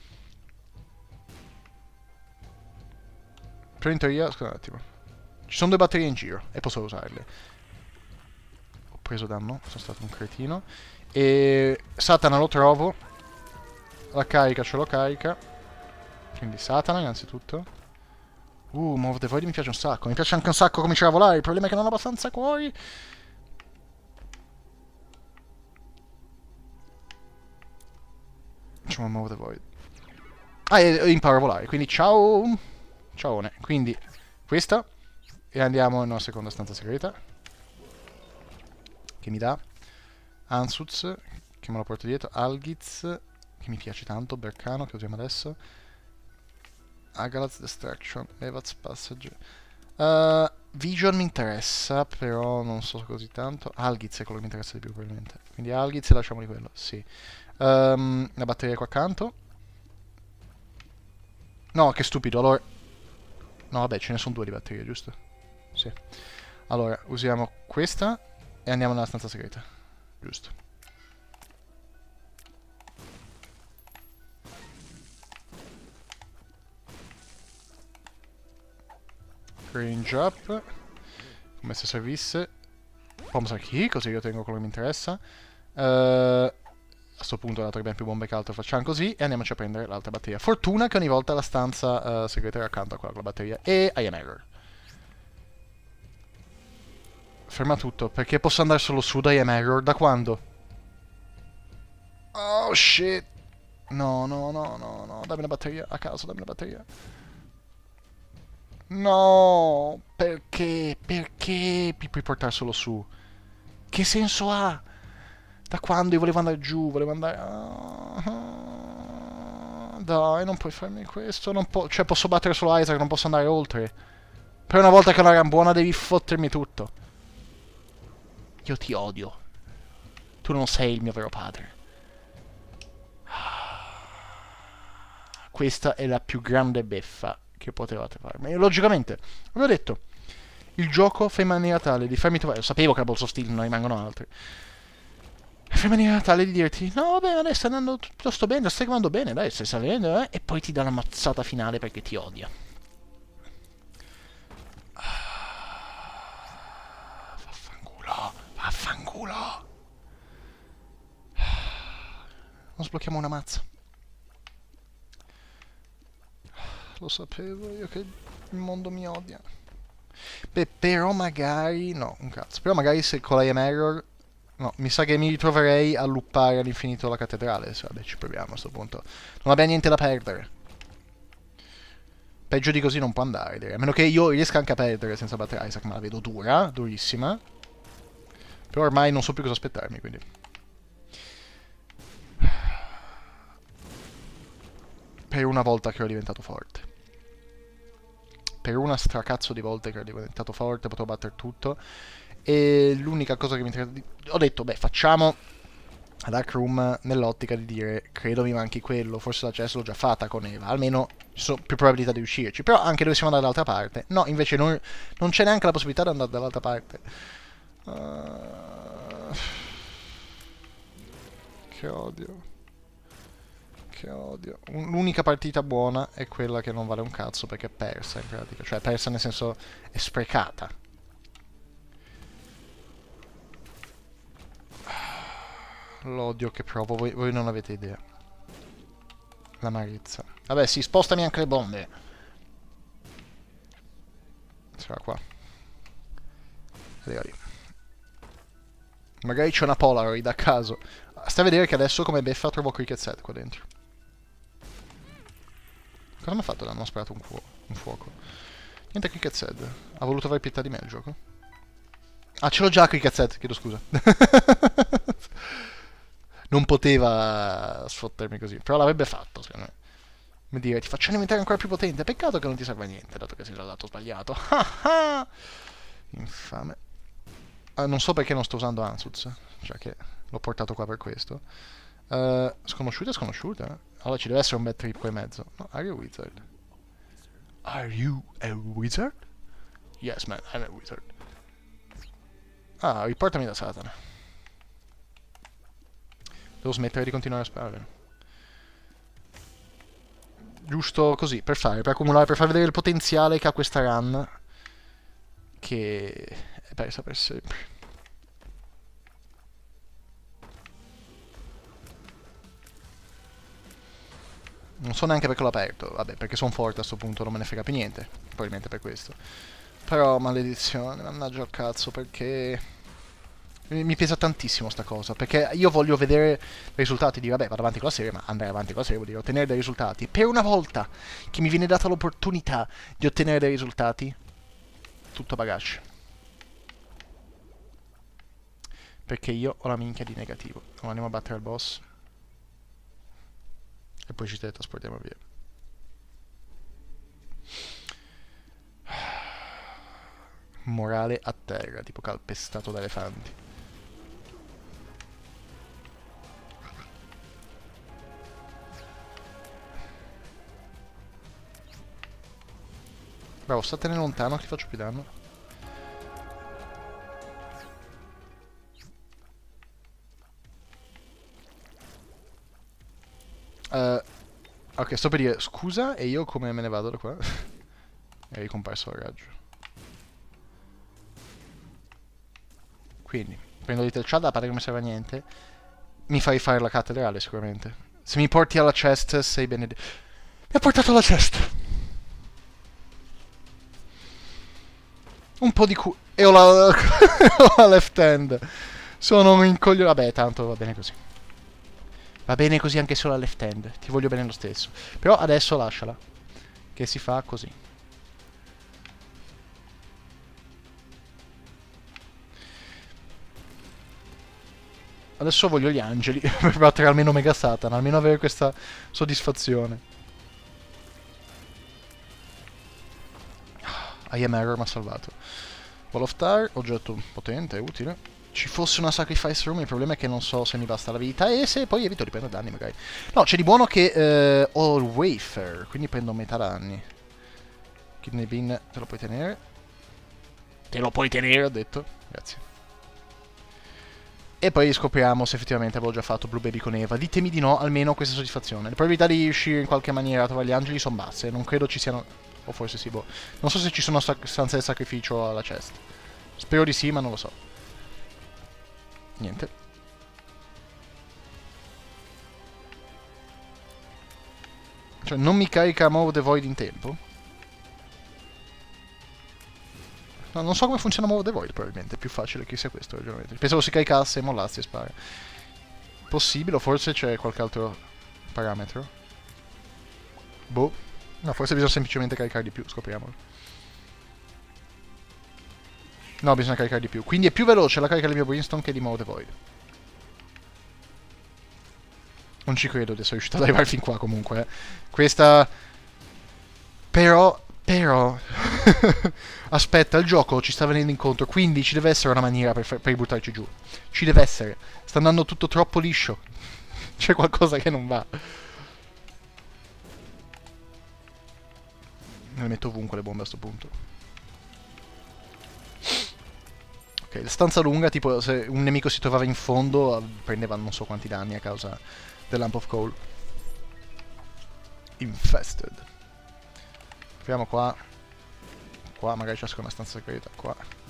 Speaker 1: Però in teoria, scusa un attimo. Ci sono 2 batterie in giro e posso usarle. Ho preso danno, sono stato un cretino. E Satana lo trovo. La carica ce lo carica. Quindi Satana innanzitutto. Move the Void mi piace un sacco. Mi piace anche un sacco cominciare a volare. Il problema è che non ho abbastanza cuori. Facciamo Move the Void. E imparo a volare. Quindi ciao. Ciaone. Quindi questa. E andiamo nella seconda stanza segreta. Che mi dà Ansuz, che me lo porto dietro. Algiz, che mi piace tanto. Berkano, che usiamo adesso. Agalaz Destruction. Evaz Passage. Vision mi interessa, però non so così tanto. Algiz è quello che mi interessa di più, probabilmente. Quindi Algiz, lasciamoli quello, sì. La batteria qua accanto. No, che stupido, allora... No, vabbè, ce ne sono 2 di batterie, giusto? Sì. Allora, usiamo questa e andiamo nella stanza segreta. Giusto. Range up. Come se servisse. Bomb key, così io tengo quello che mi interessa. A sto punto, dato che abbiamo più bombe che altro, facciamo così e andiamoci a prendere l'altra batteria. Fortuna che ogni volta la stanza segreta era accanto a quella con la batteria. E I am error. Ferma tutto, perché posso andare solo su da I am error? Da quando? Oh shit. No, dammi una batteria, a caso, dammi una batteria. No, perché? Perché mi puoi portare solo su? Che senso ha? Da quando io volevo andare giù, volevo andare... dai, non puoi farmi questo, non cioè posso battere solo Isaac, non posso andare oltre. Per una volta che è una gran buona devi fottermi tutto. Io ti odio. Tu non sei il mio vero padre. Questa è la più grande beffa che potevate farmi. E logicamente, avevo detto, il gioco fa in maniera tale di farmi trovare... Sapevo che a Balls of Steel non rimangono altri. Fa in maniera tale di dirti, no vabbè, adesso stai andando piuttosto bene, stai andando bene, dai, stai salendo, e poi ti dà la mazzata finale perché ti odia. Vaffanculo, vaffanculo. Non sblocchiamo una mazza. Lo sapevo io che il mondo mi odia. Beh, però magari... No, un cazzo. Però magari se con la I am error... No, mi sa che mi ritroverei a luppare all'infinito la cattedrale. Vabbè, ci proviamo a questo punto. Non abbiamo niente da perdere. Peggio di così non può andare, direi. A meno che io riesca anche a perdere senza battere Isaac, ma la vedo dura, durissima. Però ormai non so più cosa aspettarmi, quindi. Per una volta che ero diventato forte. Per una stracazzo di volte che ero diventato forte, potevo battere tutto. E l'unica cosa che mi interessa... Ho detto, beh, facciamo a Dark Room nell'ottica di dire, credo mi manchi quello, forse la chest l'ho già fatta con Eva, almeno ci sono più probabilità di riuscirci. Però anche dovessimo andare dall'altra parte. No, invece non c'è neanche la possibilità di andare dall'altra parte. Che odio. Che odio. L'unica partita buona è quella che non vale un cazzo perché è persa in pratica. Cioè persa nel senso è sprecata. L'odio che provo, voi non avete idea. L'amarezza. Vabbè sì, spostami anche le bombe. Sarà qua. Vedi. Magari c'è una Polaroid a caso. Stai a vedere che adesso come beffa trovo Cricket Set qua dentro. Cosa mi ha fatto? Hanno sparato un fuoco. Niente Cricket Set. Ha voluto avere pietà di me il gioco. Ah, ce l'ho già Cricket Set, chiedo scusa. Non poteva sfottermi così. Però l'avrebbe fatto, secondo me. Come dire, ti faccio diventare ancora più potente. Peccato che non ti serve a niente, dato che sei dal lato sbagliato. Infame. Non so perché non sto usando Ansuz. Cioè che l'ho portato qua per questo. Sconosciuta è sconosciuta. Allora ci deve essere un bad trip qua in mezzo. No, are you a wizard? Are you a wizard? Yes, man, I'm a wizard. Ah, riportami da Satana. Devo smettere di continuare a sparare. Giusto così, per accumulare, per far vedere il potenziale che ha questa run. Che è persa per sempre. Non so neanche perché l'ho aperto. Vabbè, perché sono forte a sto punto, non me ne frega più niente. Probabilmente per questo. Però, maledizione, mannaggia al cazzo, perché... Mi pesa tantissimo sta cosa, perché io voglio vedere i risultati, dire vabbè vado avanti con la serie, ma andare avanti con la serie vuol dire ottenere dei risultati. Per una volta che mi viene data l'opportunità di ottenere dei risultati, tutto bagaglio. Perché io ho la minchia di negativo. Ora andiamo a battere il boss. E poi ci teletrasportiamo via. Morale a terra, tipo calpestato da elefanti. Bravo, statene lontano che ti faccio più danno. Ok, sto per dire scusa e io come me ne vado da qua? È ricomparso il raggio. Quindi, prendo Little Chad, a parte che non mi serve a niente. Mi fai fare la cattedrale sicuramente. Se mi porti alla chest sei benedetto. Mi ha portato alla chest! Un po' di e ho la... ho la left hand. Sono un incoglio... Vabbè, tanto va bene così. Va bene così anche solo la left hand. Ti voglio bene lo stesso. Però adesso lasciala. Che si fa così. Adesso voglio gli angeli. Per battere almeno Mega Satan. Almeno avere questa soddisfazione. I am Error mi ha salvato. Wall of Tar, oggetto potente, utile. Ci fosse una Sacrifice Room, il problema è che non so se mi basta la vita e se poi evito di prendere danni magari. No, c'è di buono che ho il Wafer, quindi prendo metà danni. Kidney Bean, te lo puoi tenere. Te lo puoi tenere, ho detto. Grazie. E poi scopriamo se effettivamente avevo già fatto Blue Baby con Eva. Ditemi di no, almeno questa soddisfazione. Le probabilità di riuscire in qualche maniera a trovare gli angeli sono basse, non credo ci siano... O forse sì, boh. Non so se ci sono stanze di sacrificio alla chest. Spero di sì, ma non lo so. Niente. Cioè, non mi carica Move the Void in tempo? No, non so come funziona Move the Void, probabilmente. È più facile che sia questo il ragionamento. Pensavo si caricasse e mollassi e spara. Possibile, o forse c'è qualche altro parametro. Boh. No, forse bisogna semplicemente caricare di più, scopriamolo. No, bisogna caricare di più. Quindi è più veloce la carica del mio Brimstone che di Maw the Void. Non ci credo di essere riuscito ad arrivare fin qua comunque. Questa... Però... Aspetta, il gioco ci sta venendo incontro, quindi ci deve essere una maniera per buttarci giù. Ci deve essere. Sta andando tutto troppo liscio. C'è qualcosa che non va. Le metto ovunque le bombe a sto punto. Ok, la stanza lunga, tipo se un nemico si trovava in fondo, prendeva non so quanti danni a causa del Lamp of Coal. Infested. Proviamo qua. Qua magari c'è una stanza segreta. Qua.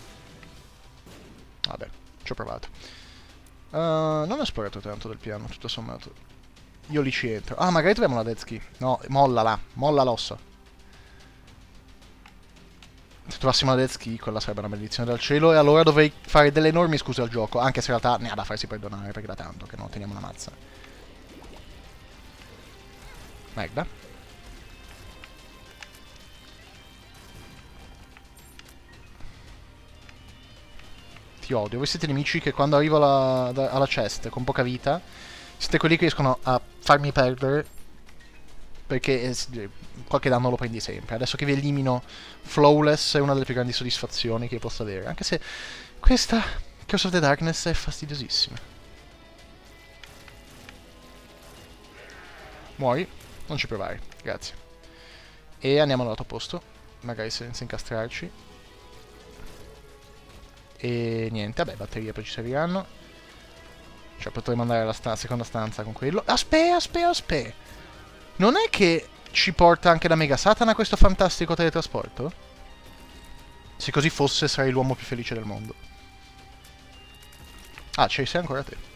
Speaker 1: Vabbè, ci ho provato. Non ho esplorato tanto del piano, tutto sommato. Io lì ci entro. Ah, magari troviamo la Dead Ski. No, mollala. Molla l'osso. Se trovassimo la Dead Ski, quella sarebbe una maledizione dal cielo. E allora dovrei fare delle enormi scuse al gioco. Anche se in realtà ne ha da farsi perdonare, perché da tanto che non teniamo una mazza. Merda. Ti odio. Voi siete nemici che quando arrivo alla chest con poca vita, siete quelli che riescono a farmi perdere, perché qualche danno lo prendi sempre. Adesso che vi elimino flawless è una delle più grandi soddisfazioni che posso avere. Anche se questa Curse of the Darkness è fastidiosissima. Muori. Non ci provare. Grazie. E andiamo all'altro posto. Magari senza incastrarci. E niente, vabbè, batterie poi ci serviranno. Cioè potremmo andare alla seconda stanza con quello. Aspetta. Non è che ci porta anche da Mega Satana questo fantastico teletrasporto? Se così fosse sarei l'uomo più felice del mondo. Ah, ci sei ancora te.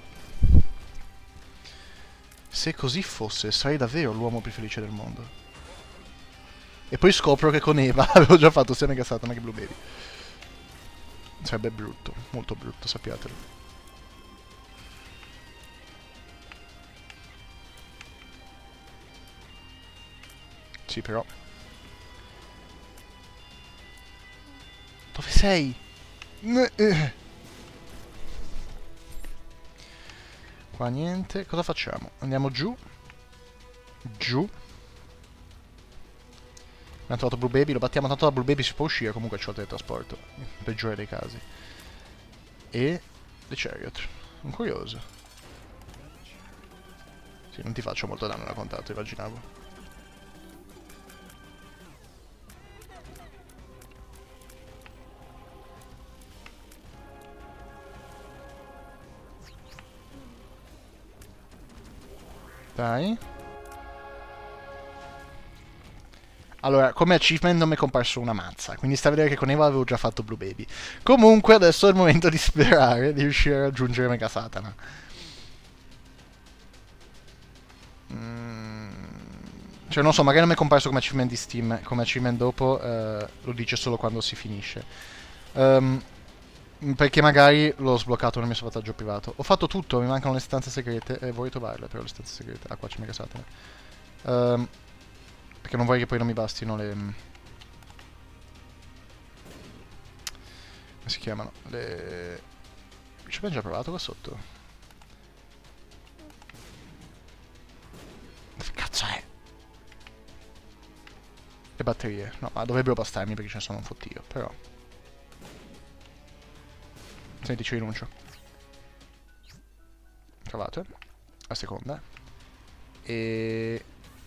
Speaker 1: Se così fosse sarei davvero l'uomo più felice del mondo. E poi scopro che con Eva avevo già fatto sia Mega Satana che Blue Baby. Sarebbe brutto, molto brutto, sappiatelo. Sì, però. Dove sei? Qua niente. Cosa facciamo? Andiamo giù. Giù. Abbiamo trovato Blue Baby, lo battiamo, tanto da Blue Baby si può uscire, comunque c'ho il teletrasporto. Nel peggiore dei casi. E... The Chariot. Un curioso. Sì, non ti faccio molto danno da contatto, immaginavo. Dai. Allora, come achievement non mi è comparso una mazza, quindi sta a vedere che con Eva avevo già fatto Blue Baby. Comunque adesso è il momento di sperare di riuscire a raggiungere Mega Satana. Cioè non so, magari non mi è comparso come achievement di Steam, come achievement dopo lo dice solo quando si finisce. Perché magari l'ho sbloccato nel mio salvataggio privato. Ho fatto tutto, mi mancano le stanze segrete e voglio trovarle però le stanze segrete. Ah, qua c'è Mega Satana. Perché non vorrei che poi non mi bastino le... Come si chiamano? Le... Ci abbiamo già provato qua sotto? Dove cazzo è? Le batterie. No, ma dovrebbero bastarmi perché ce ne sono un fottio, però... Senti, ci rinuncio. Trovate. La seconda. E...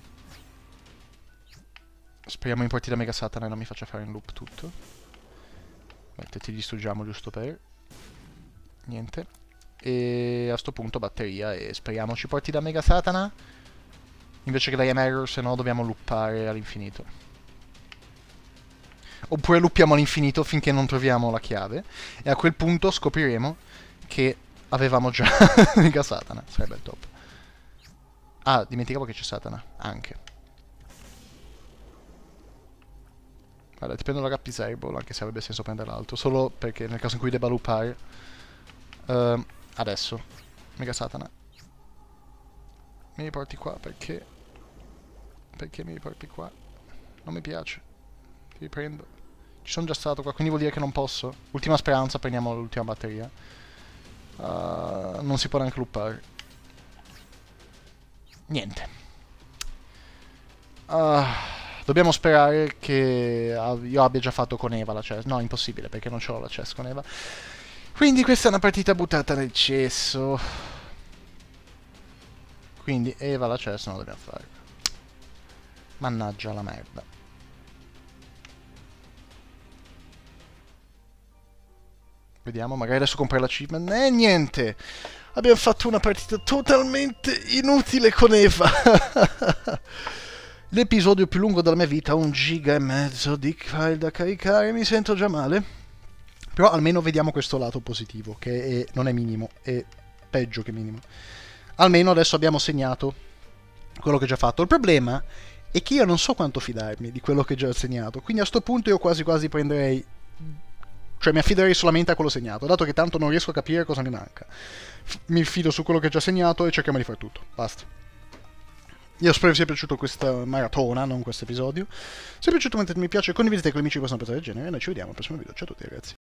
Speaker 1: Speriamo importi da Mega Satana e non mi faccia fare in loop tutto. Aspetta, ti distruggiamo giusto per... Niente. E a sto punto batteria e speriamo ci porti da Mega Satana. Invece che da Error, se no dobbiamo loopare all'infinito. Oppure loopiamo all'infinito finché non troviamo la chiave. E a quel punto scopriremo che avevamo già Mega Satana. Sarebbe il top. Ah, dimenticavo che c'è Satana. Anche. Guarda, ti prendo la Gap Disable, anche se avrebbe senso prendere l'altro. Solo perché nel caso in cui debba loopare. Adesso. Mega Satana. Mi riporti qua perché... Perché mi riporti qua? non mi piace. Ti riprendo. Ci sono già stato qua, quindi vuol dire che non posso. Ultima speranza, prendiamo l'ultima batteria. Non si può neanche loopare. Niente. Dobbiamo sperare che io abbia già fatto con Eva la chess. No, impossibile, perché non ce l'ho la chess con Eva. Quindi questa è una partita buttata nel cesso. Quindi Eva la chess non la dobbiamo fare. Mannaggia la merda. Vediamo, magari adesso compare l'achievement. Niente! Abbiamo fatto una partita totalmente inutile con Eva. L'episodio più lungo della mia vita, 1,5 giga di file da caricare, mi sento già male. Però almeno vediamo questo lato positivo, che non è minimo, è peggio che minimo. Almeno adesso abbiamo segnato quello che ho già fatto. Il problema è che io non so quanto fidarmi di quello che ho già segnato, quindi a sto punto io quasi quasi prenderei... Cioè mi affiderei solamente a quello segnato, dato che tanto non riesco a capire cosa mi manca. Mi fido su quello che ho già segnato e cerchiamo di fare tutto. Basta. Io spero vi sia piaciuto questa maratona, non questo episodio. Se vi è piaciuto mettete mi piace e condividete con gli amici che possono pensare del genere. E noi ci vediamo al prossimo video. Ciao a tutti ragazzi.